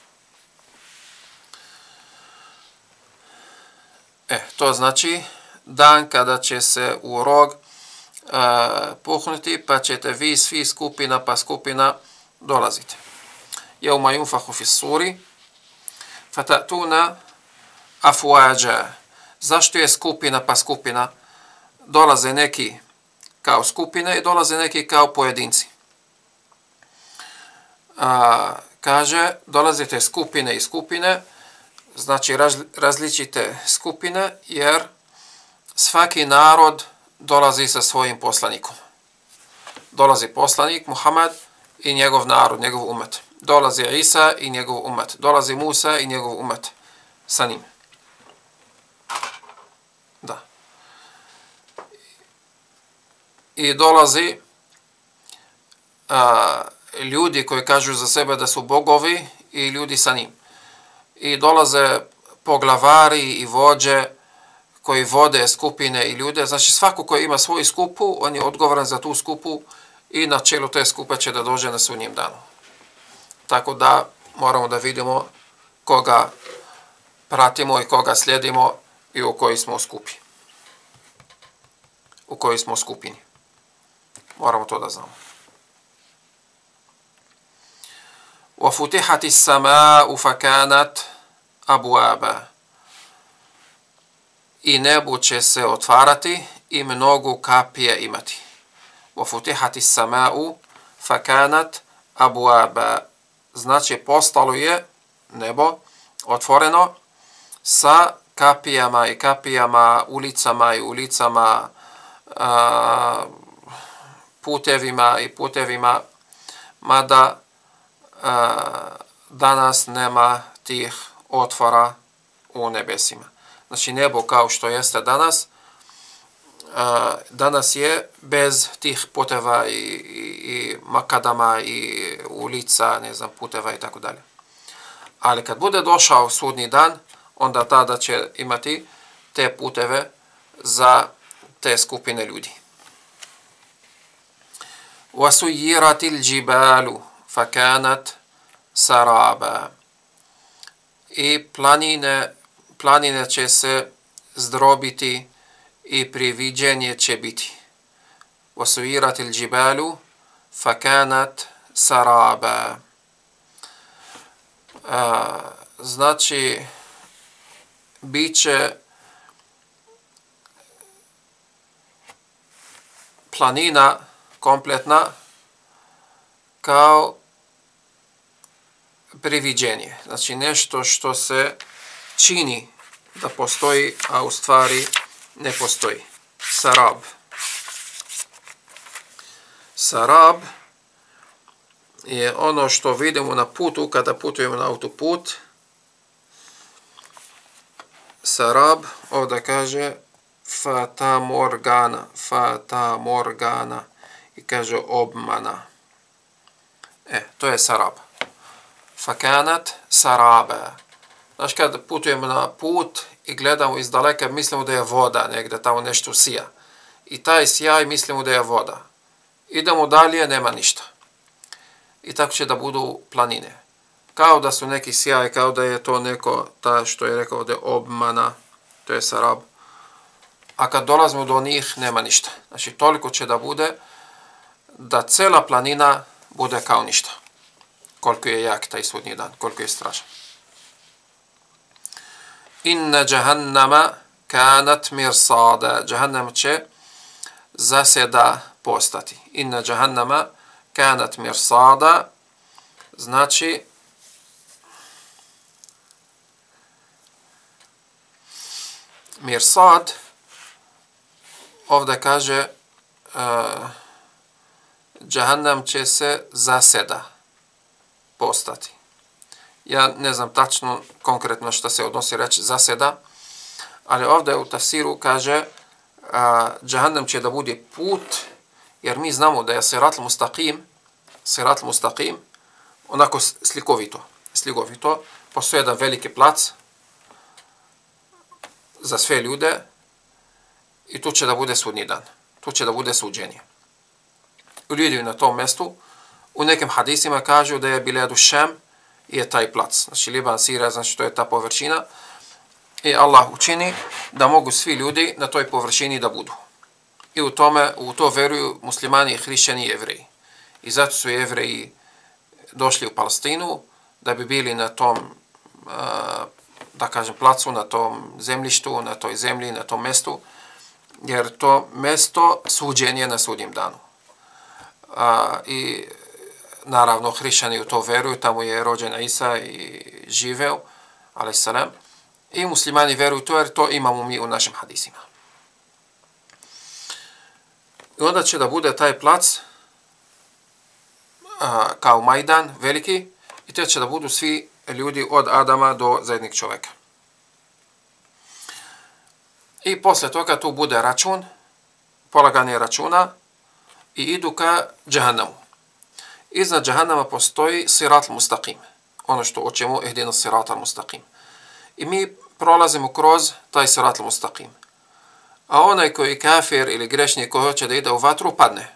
Speaker 2: E, to znači dan kada će se u rog uh, puhnuti, pa ćete vi svi skupina pa skupina dolaziti. Jauma yunfahu fis suri, fatatuna afwaja. Zašto je skupina pa skupina? Dolaze neki kao skupine i dolaze neki kao pojedinci. A, kaže, dolazite skupine i skupine, znači različite skupine, jer svaki narod dolazi sa svojim poslanikom. Dolazi poslanik Muhammed i njegov narod, njegov umet. Dolazi Isa i njegov umet. Dolazi Musa i njegov umet sa njim. Da. I dolazi a, ljudi koji kažu za sebe da su bogovi i ljudi sa njim. I dolaze poglavari i vođe koji vode skupine i ljude. Znači svako koji ima svoju skupu, on je odgovoran za tu skupu i na čelu te skupe će da dođe na sudnjem danu. Tako da moramo da vidimo koga pratimo i koga slijedimo i u koji smo skupi. U kojoj smo skupini. Moramo to da znamo. وَفُتِحَتِ السَّمَاءُ فَكَانَتْ أَبْوَابًا. I nebu će se otvarati i mnogu kapije imati. وَفُتِحَتِ السَّمَاءُ فَكَانَتْ أَبْوَابًا. Znači postalo je nebo otvoreno sa kapijama i kapijama, ulicama i ulicama, a, putevima i putevima, mada a, danas nema tih otvora u nebesima. Znači nebo kao što jeste danas, a, danas je bez tih puteva i, i, i makadama i ulica, ne znam, puteva i tako dalje. Ali kad bude došao sudnji dan, onda tada će imati te puteve za te skupine ljudi. وَسُيِّرَتِ الْجِبَالُ فَكَانَتْ سَرَابًا. I planine, planine će se zdrobiti i priviđenje će biti. وَسُيِّرَتِ الْجِبَالُ فَكَانَتْ سَرَابًا. Znači, bit će planina kompletna kao priviđenje. Znači nešto što se čini da postoji, a u stvari ne postoji. Sarab. Sarab je ono što vidimo na putu kada putujemo na autoput. Sarab, ovdje kaže Fata Morgana, Fata Morgana i kaže obmana. E, to je sarab. Fakanat sarabe. Znaš, kad putujemo na put i gledamo iz daleka, mislimo da je voda, negdje tamo nešto sija. I taj sjaj mislimo da je voda. Idemo dalje, nema ništa. I tako će da budu planine. Kao da su neki sjaj, kao da je to neko, ta što je rekao da je obmana, to je sarab. A kad dolazimo do njih, nema ništa. Znači, toliko će da bude da cela planina bude kao ništa. Koliko je jak taj sudnji dan, koliko je strašan. Inna jahannama kanat mirsada. Jahannam će zasjeda postati. Inna jahannama kanat mirsada. Znači, mirsad, ovdje kaže uh, Jahannam će se zaseda postati. Ja ne znam tačno, konkretno što se odnosi reći zaseda, ali ovdje u tafsiru kaže uh, Jahannam će da bude put, jer mi znamo da je Sirat al-Mustaqim, Sirat al-Mustaqim, onako slikovito, slikovito, postoji jedan veliki plac za sve ljude i tu će da bude sudnji dan. Tu će da bude suđenje. Ljudi na tom mjestu, u nekim hadisima kažu da je Biladu Šam je taj plac. Znači Liban, Sirija, znači to je ta površina. I Allah učini da mogu svi ljudi na toj površini da budu. I u tome, u to veruju muslimani, hrišćani i jevreji. I zato su jevreji došli u Palestinu da bi bili na tom da kažem placu, na tom zemljištu, na toj zemlji, na tom mjestu, jer to mjesto suđenje na sudnjem danu. A, I naravno hrišćani u to veruju, tamo je rođen Isa i živeo, alejselam, i muslimani veruju to, jer to imamo mi u našim hadisima. I onda će da bude taj plac a, kao Majdan veliki, i te će da budu svi ljudi od Adama do zadnjeg čovjeka. I posle toga tu bude račun, polaganje računa i idu ka Jahannamu. Iznad Jahannama postoji Sirat al-Mustaqim, ono što učimo ihdina Sirat al-Mustaqim. I mi prolazimo kroz taj Sirat al-Mustaqim. A onaj koji kafir ili grešnik koji hoće da ide u vatru, padne.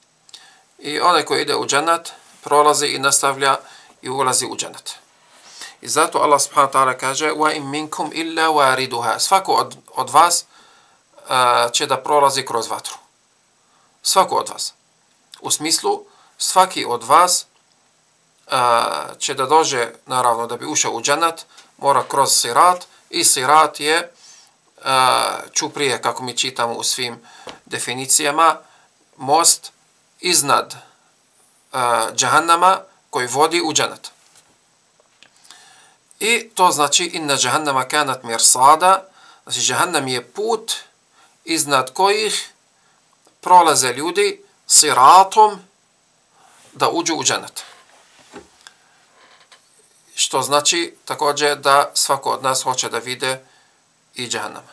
Speaker 2: I onaj koji ide u džannat, prolazi i nastavlja i ulazi u džannat. I zato Allah subhanahu wa ta'ala kaže wa in minkum illa wariduha. Svako od, od vas uh, će da prolazi kroz vatru. Svako od vas. U smislu, svaki od vas uh, će da dođe, naravno, da bi ušao u džennet, mora kroz sirat, i sirat je, uh, čuprije, kako mi čitamo u svim definicijama, most iznad uh, džahannama koji vodi u džennet. I to znači inna džahannama kanat mirsada, znači džahannam je put iznad kojih prolaze ljudi siratom da uđu u džennet. Što znači također da svako od nas hoće da vide i džahannama.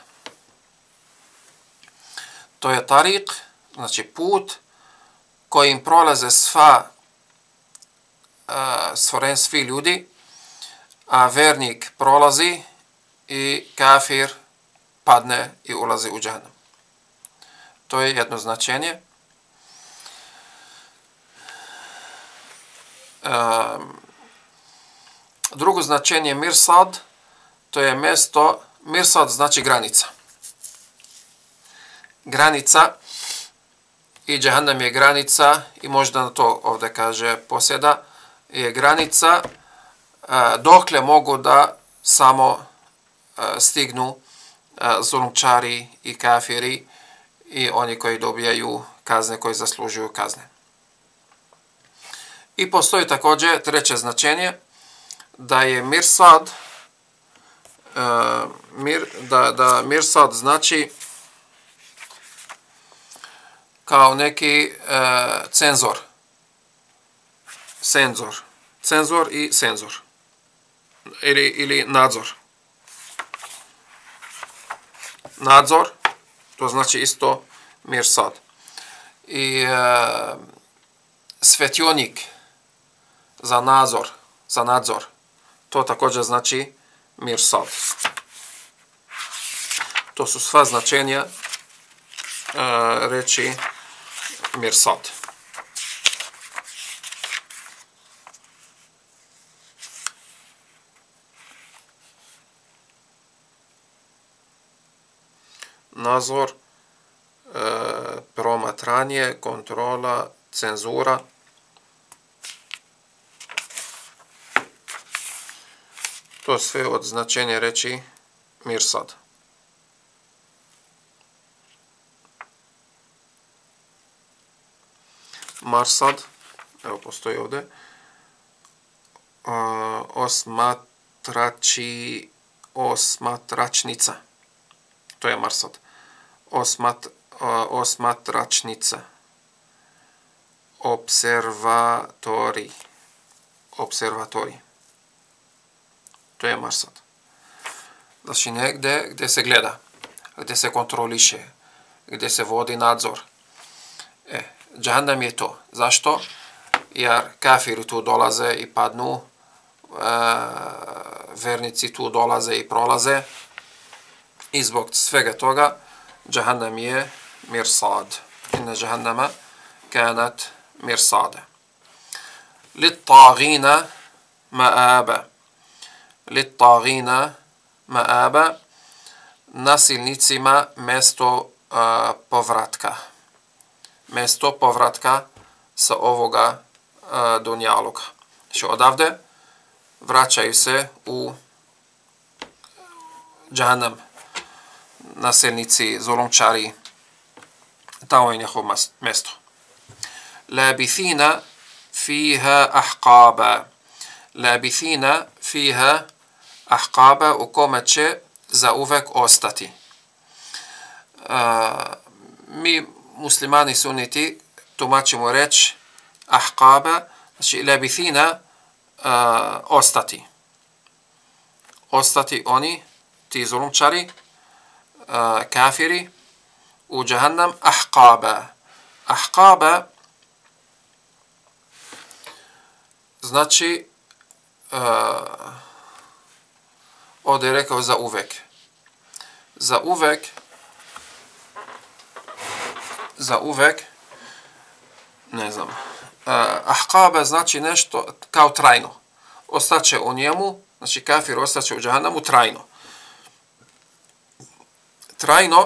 Speaker 2: To je tarik, znači put kojim prolaze sva uh, stvoren svi ljudi, a vernik prolazi i kafir padne i ulazi u džahannam. To je jedno značenje. Um, drugo značenje mirsad, to je mjesto, mirsad znači granica. Granica i džahannam je granica i možda na to ovdje kaže posjeda, je granica uh, dokle mogu da samo uh, stignu uh, zulumčari i kafiri i oni koji dobijaju kazne, koji zaslužuju kazne. I postoji također treće značenje, da je mirsad, uh, mir, da, da mirsad znači kao neki uh, cenzor. Senzor. Cenzor i senzor. Ili, ili nadzor. Nadzor, to znači isto mirsad. I uh, svetionik za nadzor, za nadzor, to također znači mirsad. To su sva značenja uh, reći mirsad. Nadzor, e, promatranje, kontrola, cenzura. To sve od značenja reći mirsad. Marsad, evo postoji ovdje, e, osmatrači, osmatračnica. To je marsad. Osmat, osmatračnica. Observatori. Observatori. To je marsad. Znači negdje gdje se gleda, gdje se kontroliše, gdje se vodi nadzor. E, džahannam je to. Zašto? Jer kafiri tu dolaze i padnu, e, vernici tu dolaze i prolaze. I zbog svega toga, džahannam je mirsad. Inna džahannama kanat mirsada. Lit-tagina ma'aba. Lit-tagina ma'aba. Nasilnicima mesto uh, povratka. Mesto povratka sa ovoga uh, dunjaluka. Znači odavde vraćaju se u džahannam. Nasilnici, zulumčari, tamo je njihovo mjesto. Labithina fiha ahqaba. Labithina fiha ahqaba, u kome će zauvek ostati. Uh, mi, muslimani sunniti, tumačimo reč ahqaba, znači labithina, uh, ostati. Ostati oni, ti zulumčari, Uh, kafiri u džahannam ahqaba. Ahqaba znači uh, ovdje je rekao za uvek. Za uvek za uvek ne znam. Uh, ahqaba znači nešto kao trajno. Ostaće u njemu, Znači kafir ostaće u džahannamu trajno. Trajno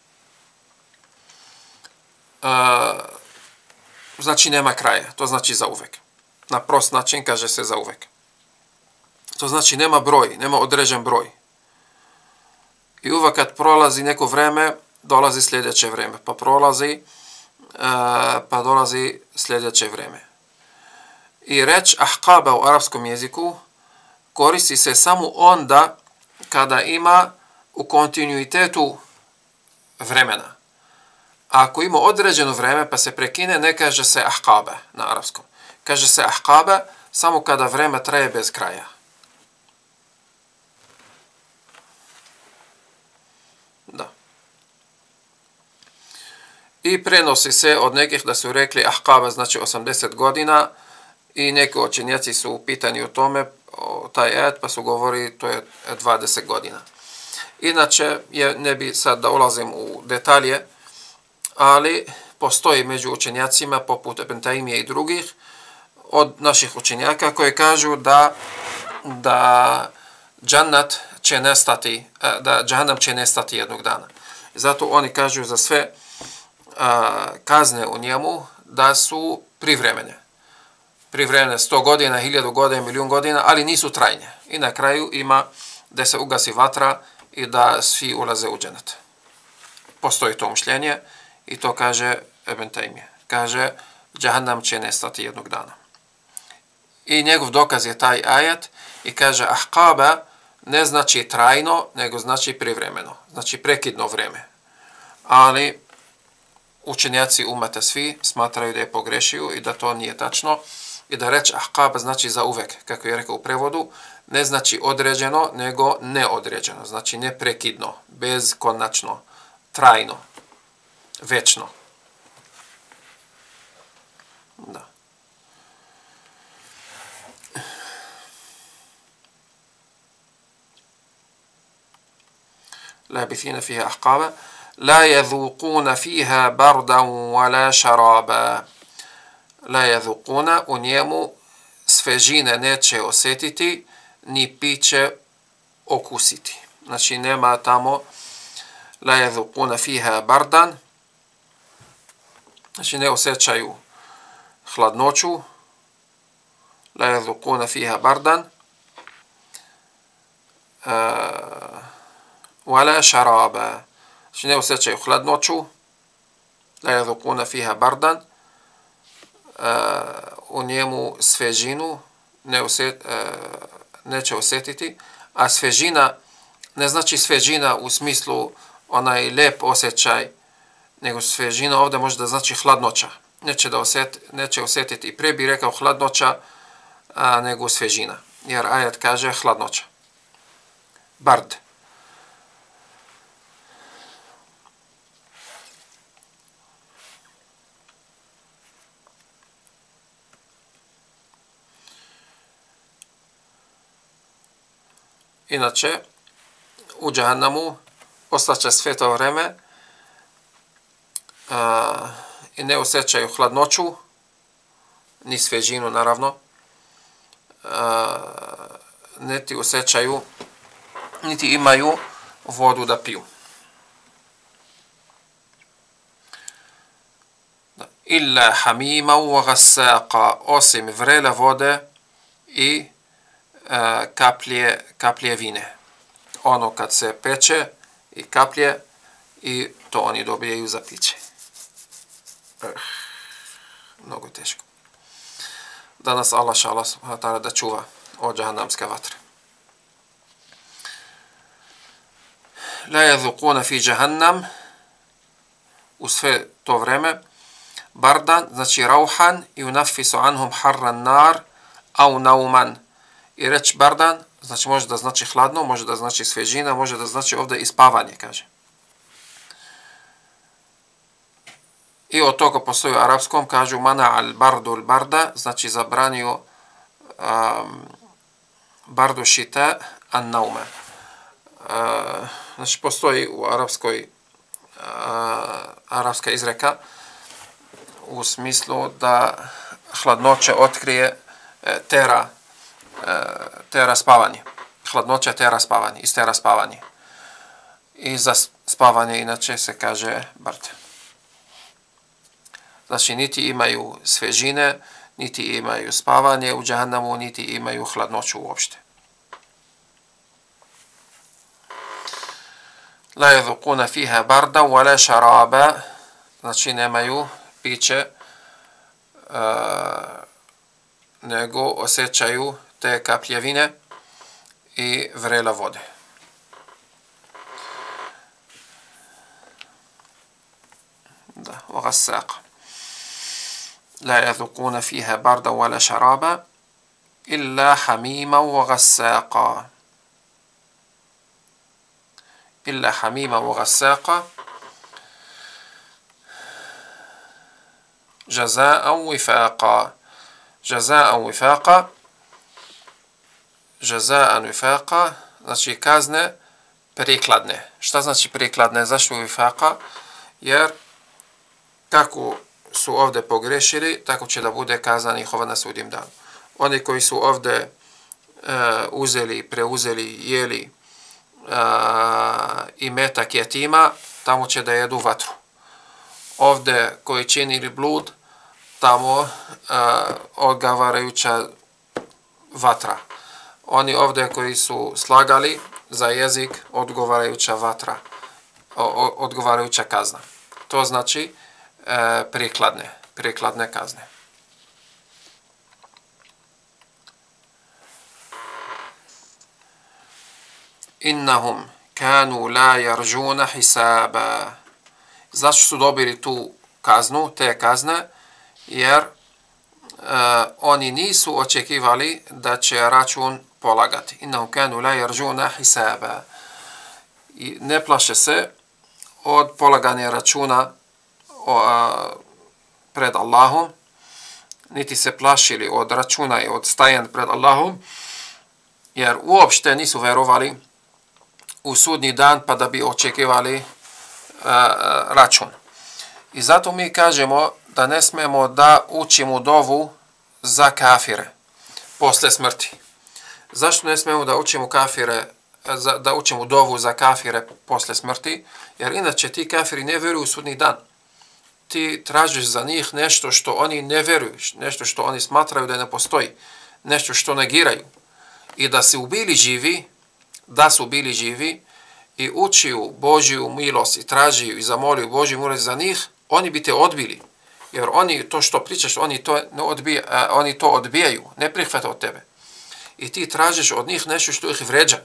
Speaker 2: uh, znači nema kraja, to znači za uvek. Na prost način kaže se za uvek. To znači nema broj, nema određen broj. I uvek kad prolazi neko vreme, dolazi sljedeće vreme, pa prolazi, uh, pa dolazi sljedeće vreme. I reč ahqaba u arapskom jeziku koristi se samo onda kada ima u kontinuitetu vremena. A ako ima određeno vreme pa se prekine, ne kaže se ahqaba na arapskom. Kaže se ahqaba samo kada vreme traje bez kraja. Da. I prenosi se od nekih da su rekli ahqaba znači osamdeset godina i neki učenjaci su upitani o tome, o taj ajet, pa su govori to je dvadeset godina. Inače, je, ne bi sad da ulazim u detalje, ali postoji među učenjacima poput Ibn Taymije i drugih od naših učenjaka koji kažu da da džannat će nestati, da džahannam će nestati jednog dana. Zato oni kažu za sve a, kazne u njemu da su privremene. Privremene sto godina, hiljadu godina, milijun godina, ali nisu trajne. I na kraju ima da se ugasi vatra i da svi ulaze u džennet. Postoji to mišljenje i to kaže Ibn Taymije. Kaže, džahannam će nestati jednog dana. I njegov dokaz je taj ajet i kaže, ahqaba ne znači trajno, nego znači privremeno. Znači prekidno vreme. Ali učenjaci umeta svi smatraju da je pogrešio i da to nije tačno. I da reći ahqaba znači za uvek, kako je rekao u prevodu, ne znači određeno, nego neodređeno. Znači neprekidno, bezkonačno, trajno, večno. Da. لابثين فيها أحقابا لا يذوقون فيها بردا ولا شرابا La yadhuquna, u njemu svežine neće osjetiti, ni piće okusiti. Znači nema tamo la yadhuquna fiha bardan, znači ne osjećaju hladnoću, la yadhuquna fiha bardan, wala sharaba, znači ne osjećaju hladnoću, la yadhuquna fiha bardan, Uh, u njemu svežinu ne osjet, uh, neće osjetiti, a svežina ne znači svežina u smislu onaj lep osjećaj, nego svežina ovdje može da znači hladnoća. Neće, da osjet, neće osjetiti, i pre bi rekao hladnoća, a, nego svežina, jer ajet kaže hladnoća. Bard. Inače, u džahannamu ostaće sve to vreme a, i ne osjećaju hladnoću, ni svežinu naravno, a, niti osjećaju, niti imaju vodu da piju. Illa hamima wa ghasaqa, osim vrele vode i Uh, kaplje, kaplje vine. Ono kad se peče i kaplje i to oni dobijaju za piće. Uh, mnogo teško. Danas Allah šala subhanahu da čuva od džahannamske vatre. La yadhuquna fi džahannam, u sve to vreme, bardan, znači rauhan, i unafisu anhum harran nar, au nauman. I reč bardan, znači može da znači hladno, može da znači svežina, može da znači ovdje i spavanje, kaže. I od toga postoji u arapskom, kažu mana al bardu al barda, znači zabranio um, bardu šita an naume. Uh, znači postoji u arapskoj uh, arapska izreka u smislu da hladnoće otkrije uh, tera tera spavanje. hladnoća tera spavanje, istera spavanje. I za spavanje inače se kaže brd. Znači, niti imaju svežine, niti imaju spavanje u džahannamu, niti imaju hladnoću uopšte. La yadhuquna fiha bardan wala sharaba, znači nemaju piće, uh, nego osjećaju te kapljevine i vrela vode. Da, وغساق. لا يذوقون فيها بردا ولا شرابا إلا حميما وغساقا. إلا حميما وغساقا جزاء وفاقا. جزاء وفاقا جزاء وفاقا znači kazne prikladne. Šta znači prikladne? Zašto vifaqa? Jer kako su ovdje pogrešili, tako će da bude kazna njihova na sudnjem danu. Oni koji su ovdje uh, uzeli, preuzeli, jeli uh, i metak jetima, tamo će da jedu vatru. Ovdje koji činili blud, tamo uh, odgovarajuća vatra. Oni ovdje koji su slagali za jezik, odgovarajuća vatra, odgovarajuća kazna. To znači e, prikladne, prikladne kazne. Innahum kanu la yarjuna hisaba. Zašto su dobili tu kaznu, te kazne? Jer Uh, oni nisu očekivali da će račun polagati. Innahum kanu la yarjuna hisaba. I ne plaše se od polaganja računa o, a, pred Allahom, niti se plašili od računa i od stajanja pred Allahom, jer uopšte nisu verovali u sudnji dan pa da bi očekivali a, račun. I zato mi kažemo da ne smemo da učimo dovu za kafire posle smrti. Zašto ne smemo da učimo kafire, za, da učimo dovu za kafire posle smrti? Jer inače ti kafiri ne vjeruju u sudnji dan. Ti tražiš za njih nešto što oni ne vjeruju, nešto što oni smatraju da ne postoji, nešto što negiraju. I da su bili živi, da su bili živi i učiju Božju milost i tražiju i zamoliju Božju milost za njih, oni bi te odbili. Jer oni to što pričaš, oni to, ne odbija, a, oni to odbijaju, ne prihvata od tebe. I ti tražiš od njih nešto što ih vređa.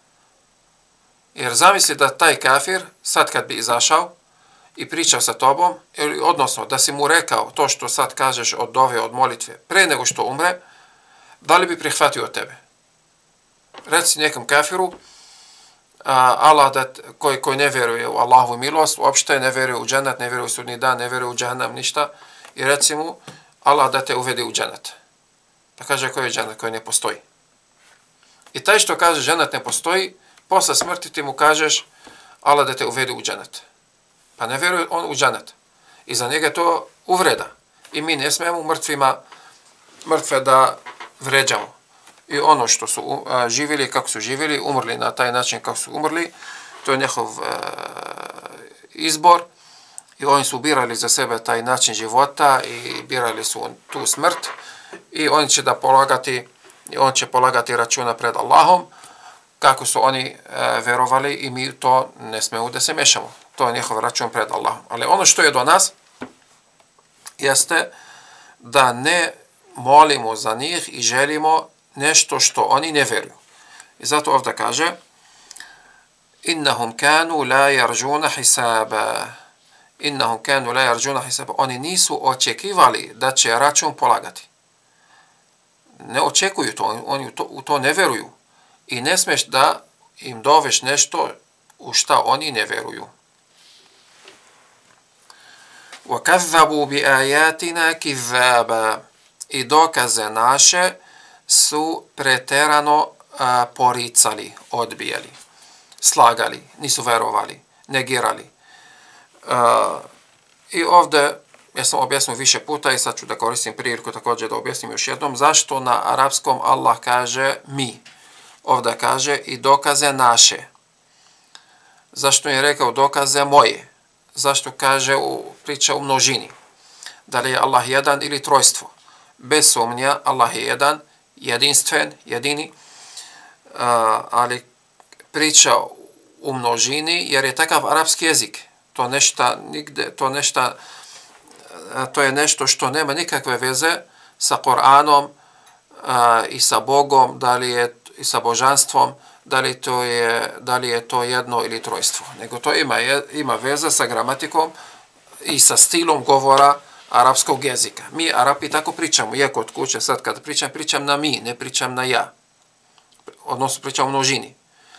Speaker 2: Jer zamisli da taj kafir, sad kad bi izašao i pričao sa tobom, odnosno da si mu rekao to što sad kažeš od dove, od molitve, pre nego što umre, da li bi prihvatio od tebe? Reci nekom kafiru, a, Allah da, koji, koji ne vjeruje u Allahovu milost, uopšte ne vjeruje u džennet, ne vjeruje u sudnji dan, ne vjeruje u džahannam, ništa, i reci mu, Allah da te uvede u džennet. Pa kaže, koji je džennet, koji ne postoji. I taj što kaže džennet ne postoji, posle smrti ti mu kažeš, Allah da te uvede u džennet. Pa ne vjeruje on u džennet. I za njega to uvreda. I mi ne smijemo mrtvima, mrtve da vređamo. I ono što su uh, živjeli, kako su živjeli, umrli na taj način kako su umrli, to je njihov uh, izbor. I oni su birali za sebe taj način života i birali su tu smrt. I oni će da polagati, on će polagati računa pred Allahom, kako su oni uh, verovali i mi to ne smemo da se mešamo. To je njihov račun pred Allahom. Ali ono što je do nas, jeste da ne molimo za njih i želimo nešto što oni ne vjeruju. I zato ovdje kaže innahum kanu la yarjuna hisaba. Innahum kanu la yarjuna hisaba. Oni nisu očekivali da će račun polagati. Ne očekuju to, oni u to, u to ne vjeruju. I ne smiješ da im doveš nešto u šta oni ne vjeruju. وَكَذَّبُوا بِآيَاتِنَا كِذَّابًا. I dokaze naše su preterano a, poricali, odbijali, slagali, nisu verovali, negirali. A, I ovdje, ja sam objasnio više puta i sad ću da koristim priliku također da objasnim još jednom, zašto na arapskom Allah kaže mi. ovdje kaže i dokaze naše. Zašto je rekao dokaze moje? Zašto kaže u, priča u množini? Da li je Allah jedan ili trojstvo? Bez sumnja, Allah je jedan, jedinstven, jedini, uh, ali priča u množini jer je takav arapski jezik. To nešta nigde, to nešta, to je nešto što nema nikakve veze sa Koranom uh, i sa Bogom, da li je i sa božanstvom, da li to je, da li je to jedno ili trojstvo. Nego to ima, ima veze sa gramatikom i sa stilom govora arapskog jezika. Mi Arapi tako pričamo, je kod kuće, sad kad pričam, pričam na mi, ne pričam na ja. Odnosno pričam u množini.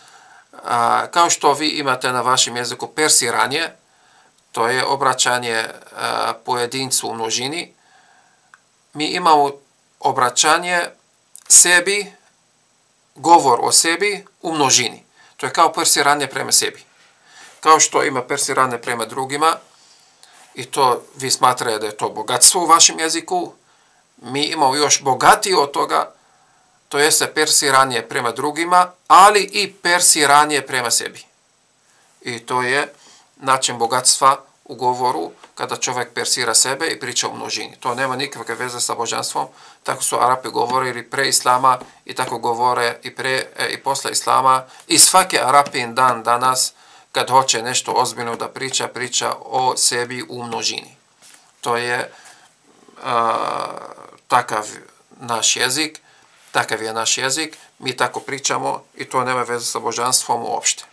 Speaker 2: A, kao što vi imate na vašem jeziku persiranje, to je obraćanje a, pojedincu u množini, mi imamo obraćanje sebi, govor o sebi u množini. To je kao persiranje prema sebi. Kao što ima persiranje prema drugima, i to vi smatrate da je to bogatstvo u vašem jeziku, mi imamo još bogatije od toga, to jeste persiranje prema drugima, ali i persiranje prema sebi. I to je način bogatstva u govoru, kada čovjek persira sebe i priča u množini. To nema nikakve veze sa božanstvom, tako su Arapi govorili pre Islama i tako govore i, pre, i posle Islama. I svaki Arapin dan danas, kad hoće nešto ozbiljno da priča, priča o sebi u množini. To je a, takav naš jezik, takav je naš jezik, mi tako pričamo i to nema veze sa božanstvom uopšte.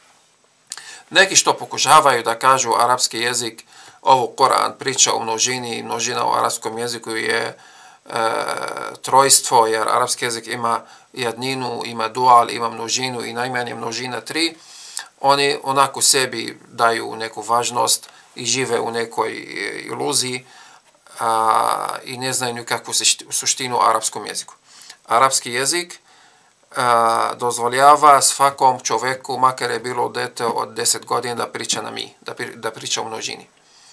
Speaker 2: Neki što pokušavaju da kažu arapski jezik, ovo Koran priča o množini i množina u arapskom jeziku je e, trojstvo, jer arapski jezik ima jedninu, ima dual, ima množinu i najmanje množina tri. Oni onako sebi daju neku važnost i žive u nekoj iluziji a, i ne znaju nikakvu suštinu u arapskom jeziku. Arapski jezik a, dozvoljava svakom čovjeku, makar je bilo dete od deset godina, da priča na mi, da, pri, da priča u množini.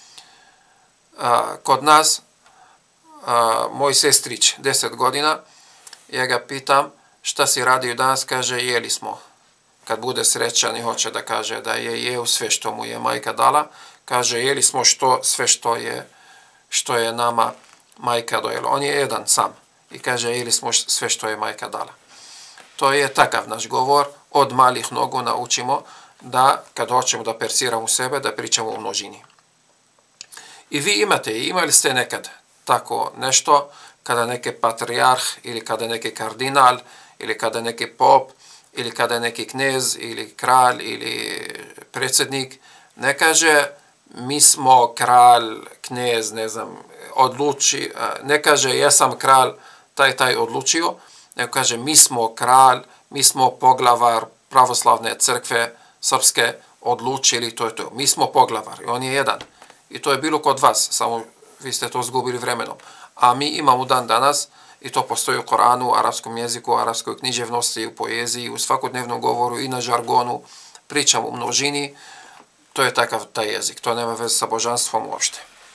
Speaker 2: A, kod nas, a, moj sestrić, deset godina, ja ga pitam šta si radio danas, kaže jeli smo. Kad bude srećan i hoće da kaže da je jeo sve što mu je majka dala, kaže jeli smo što, sve što je, što je nama majka dojela. On je jedan sam i kaže jeli smo sve što je majka dala. To je takav naš govor, od malih nogu naučimo da kad hoćemo da persiramo sebe, da pričamo u množini. I vi imate, imali ste nekad tako nešto, kada neki patrijarh ili kada neki kardinal ili kada neki pop ili kada je neki knez ili kralj ili predsjednik, ne kaže mi smo kralj, knez, ne znam, odluči, ne kaže ja sam kralj, taj taj odlučio, nego kaže mi smo kralj, mi smo poglavar pravoslavne crkve srpske odlučili, to je to. Mi smo poglavar i on je jedan. I to je bilo kod vas, samo vi ste to zgubili vremenom. A mi imamo dan danas, i to postoji u Koranu, u arapskom jeziku, u arapskoj književnosti, u poeziji, u svakodnevnom govoru i na žargonu, pričamo u množini, to je takav taj jezik, to nema veze sa božanstvom uopšte.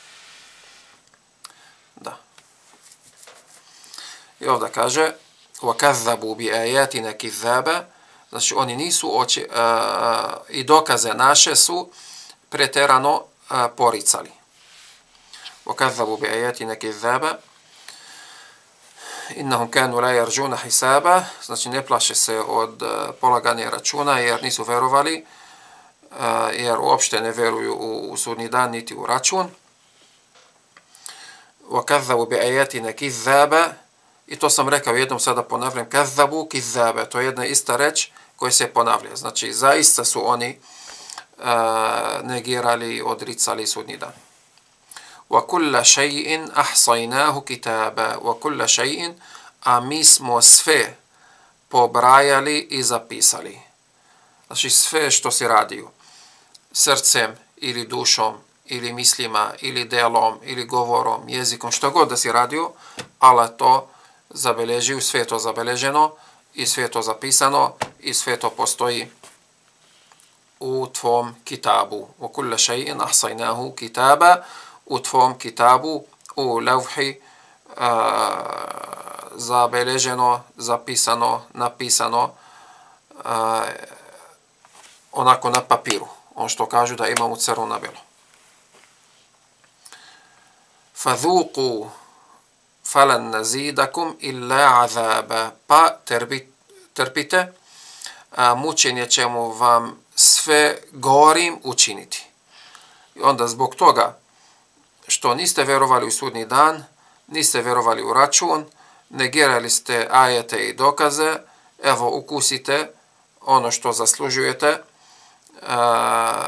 Speaker 2: Da. I ovdje kaže, وَكَذَّبُوا بِآيَاتِنَا كِذَّابًا, znači oni nisu oči, uh, i dokaze naše su preterano uh, poricali. وَكَذَّبُوا بِآيَاتِنَا كِذَّابًا innahum kanu la yarjuna hisaba, znači ne plaše se od uh, polaganja računa jer nisu verovali, uh, jer uopšte ne veruju u, u sudnji dan niti u račun. وَكَذَّبُوا بِآيَاتِنَا كِذَّابًا, i to sam rekao jednom, sada ponavljam, كَذَّبُوا كِذَّابًا, to je jedna ista reč koja se ponavlja. Znači zaista su oni uh, negirali, odricali sudnji dan. وَكُلَّ شَيْءٍ أَحْصَيْنَاهُ كِتَابًا وَكُلَّ شَيْءٍ, a mi smo sve pobrajali i zapisali. Znači sve što si radio, srcem ili dušom, ili mislima, ili delom, ili govorom, jezikom, što god da si radio, Allah to zabeležio, sve je to zabeleženo i sve je to zapisano i sve to postoji u tvom kitabu. وَكُلَّ شَيْءٍ أَحْصَيْنَاهُ كِتَابًا, u tvom kitabu, u levhi, uh, zabeleženo, zapisano, napisano, a, onako na papiru. On što kažu da imamo crno na belo. Fadhuku falan nazidakum illa azaba. Pa terbi, trpite, a, mučenje ćemo vam sve gorim učiniti. I onda zbog toga što niste vjerovali u sudnji dan, niste vjerovali u račun, negirali ste ajete i dokaze, evo ukusite ono što zaslužujete, a,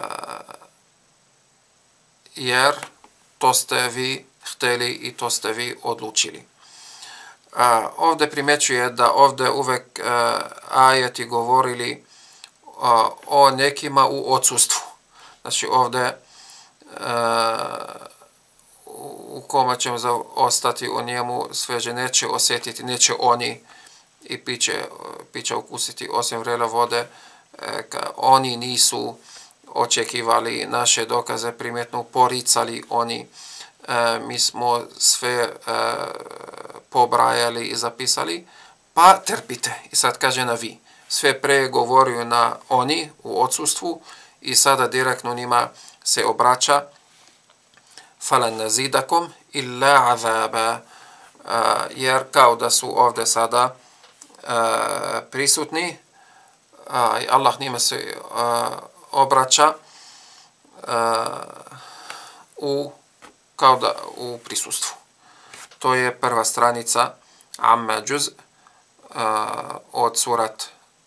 Speaker 2: jer to ste vi htjeli i to ste vi odlučili. A, ovdje primjećuje da ovdje uvek a, ajeti govorili a, o nekima u odsustvu. Znači ovdje a, u koma ćemo ostati u njemu, sveže neće osjetiti, neće oni i piće, piće ukusiti osim vrele vode. Ka, oni nisu očekivali naše dokaze, primjetno poricali oni. E, mi smo sve e, pobrajali i zapisali, pa trpite. I sad kaže na vi. Sve pre govorio na oni u odsustvu i sada direktno njima se obraća falan nazidakum illa azaba, jer kao da su ovdje sada a, prisutni, a, i Allah njima se a, obraća a, u, kao da u prisustvu. To je prva stranica Amma Juz od surat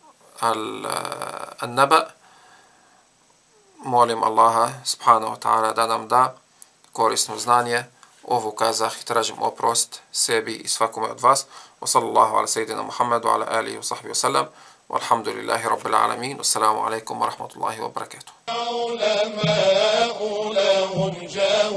Speaker 2: Al-Naba. Molim Allaha subhanahu wa ta'ala da nam da korisno znanje. Ovo kazah i tražim oprost sebi i svakome od vas. Wa sallallahu ala sayyidina Muhammedu ala alihi wa sahbihi wa sallam. Walhamdulillahi rabbil alamin. Wassalamu alaikum wa rahmatullahi wa barakatuh.
Speaker 1: علماء لهم جاه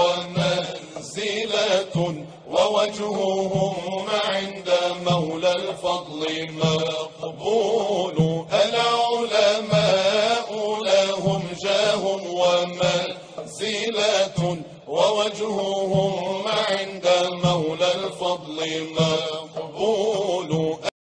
Speaker 1: ومنزلة ووجههم عند مولى الفضل مقبول. العلماء لهم جاه ومنزلة ووجههم عند مولى الفضل مقبول.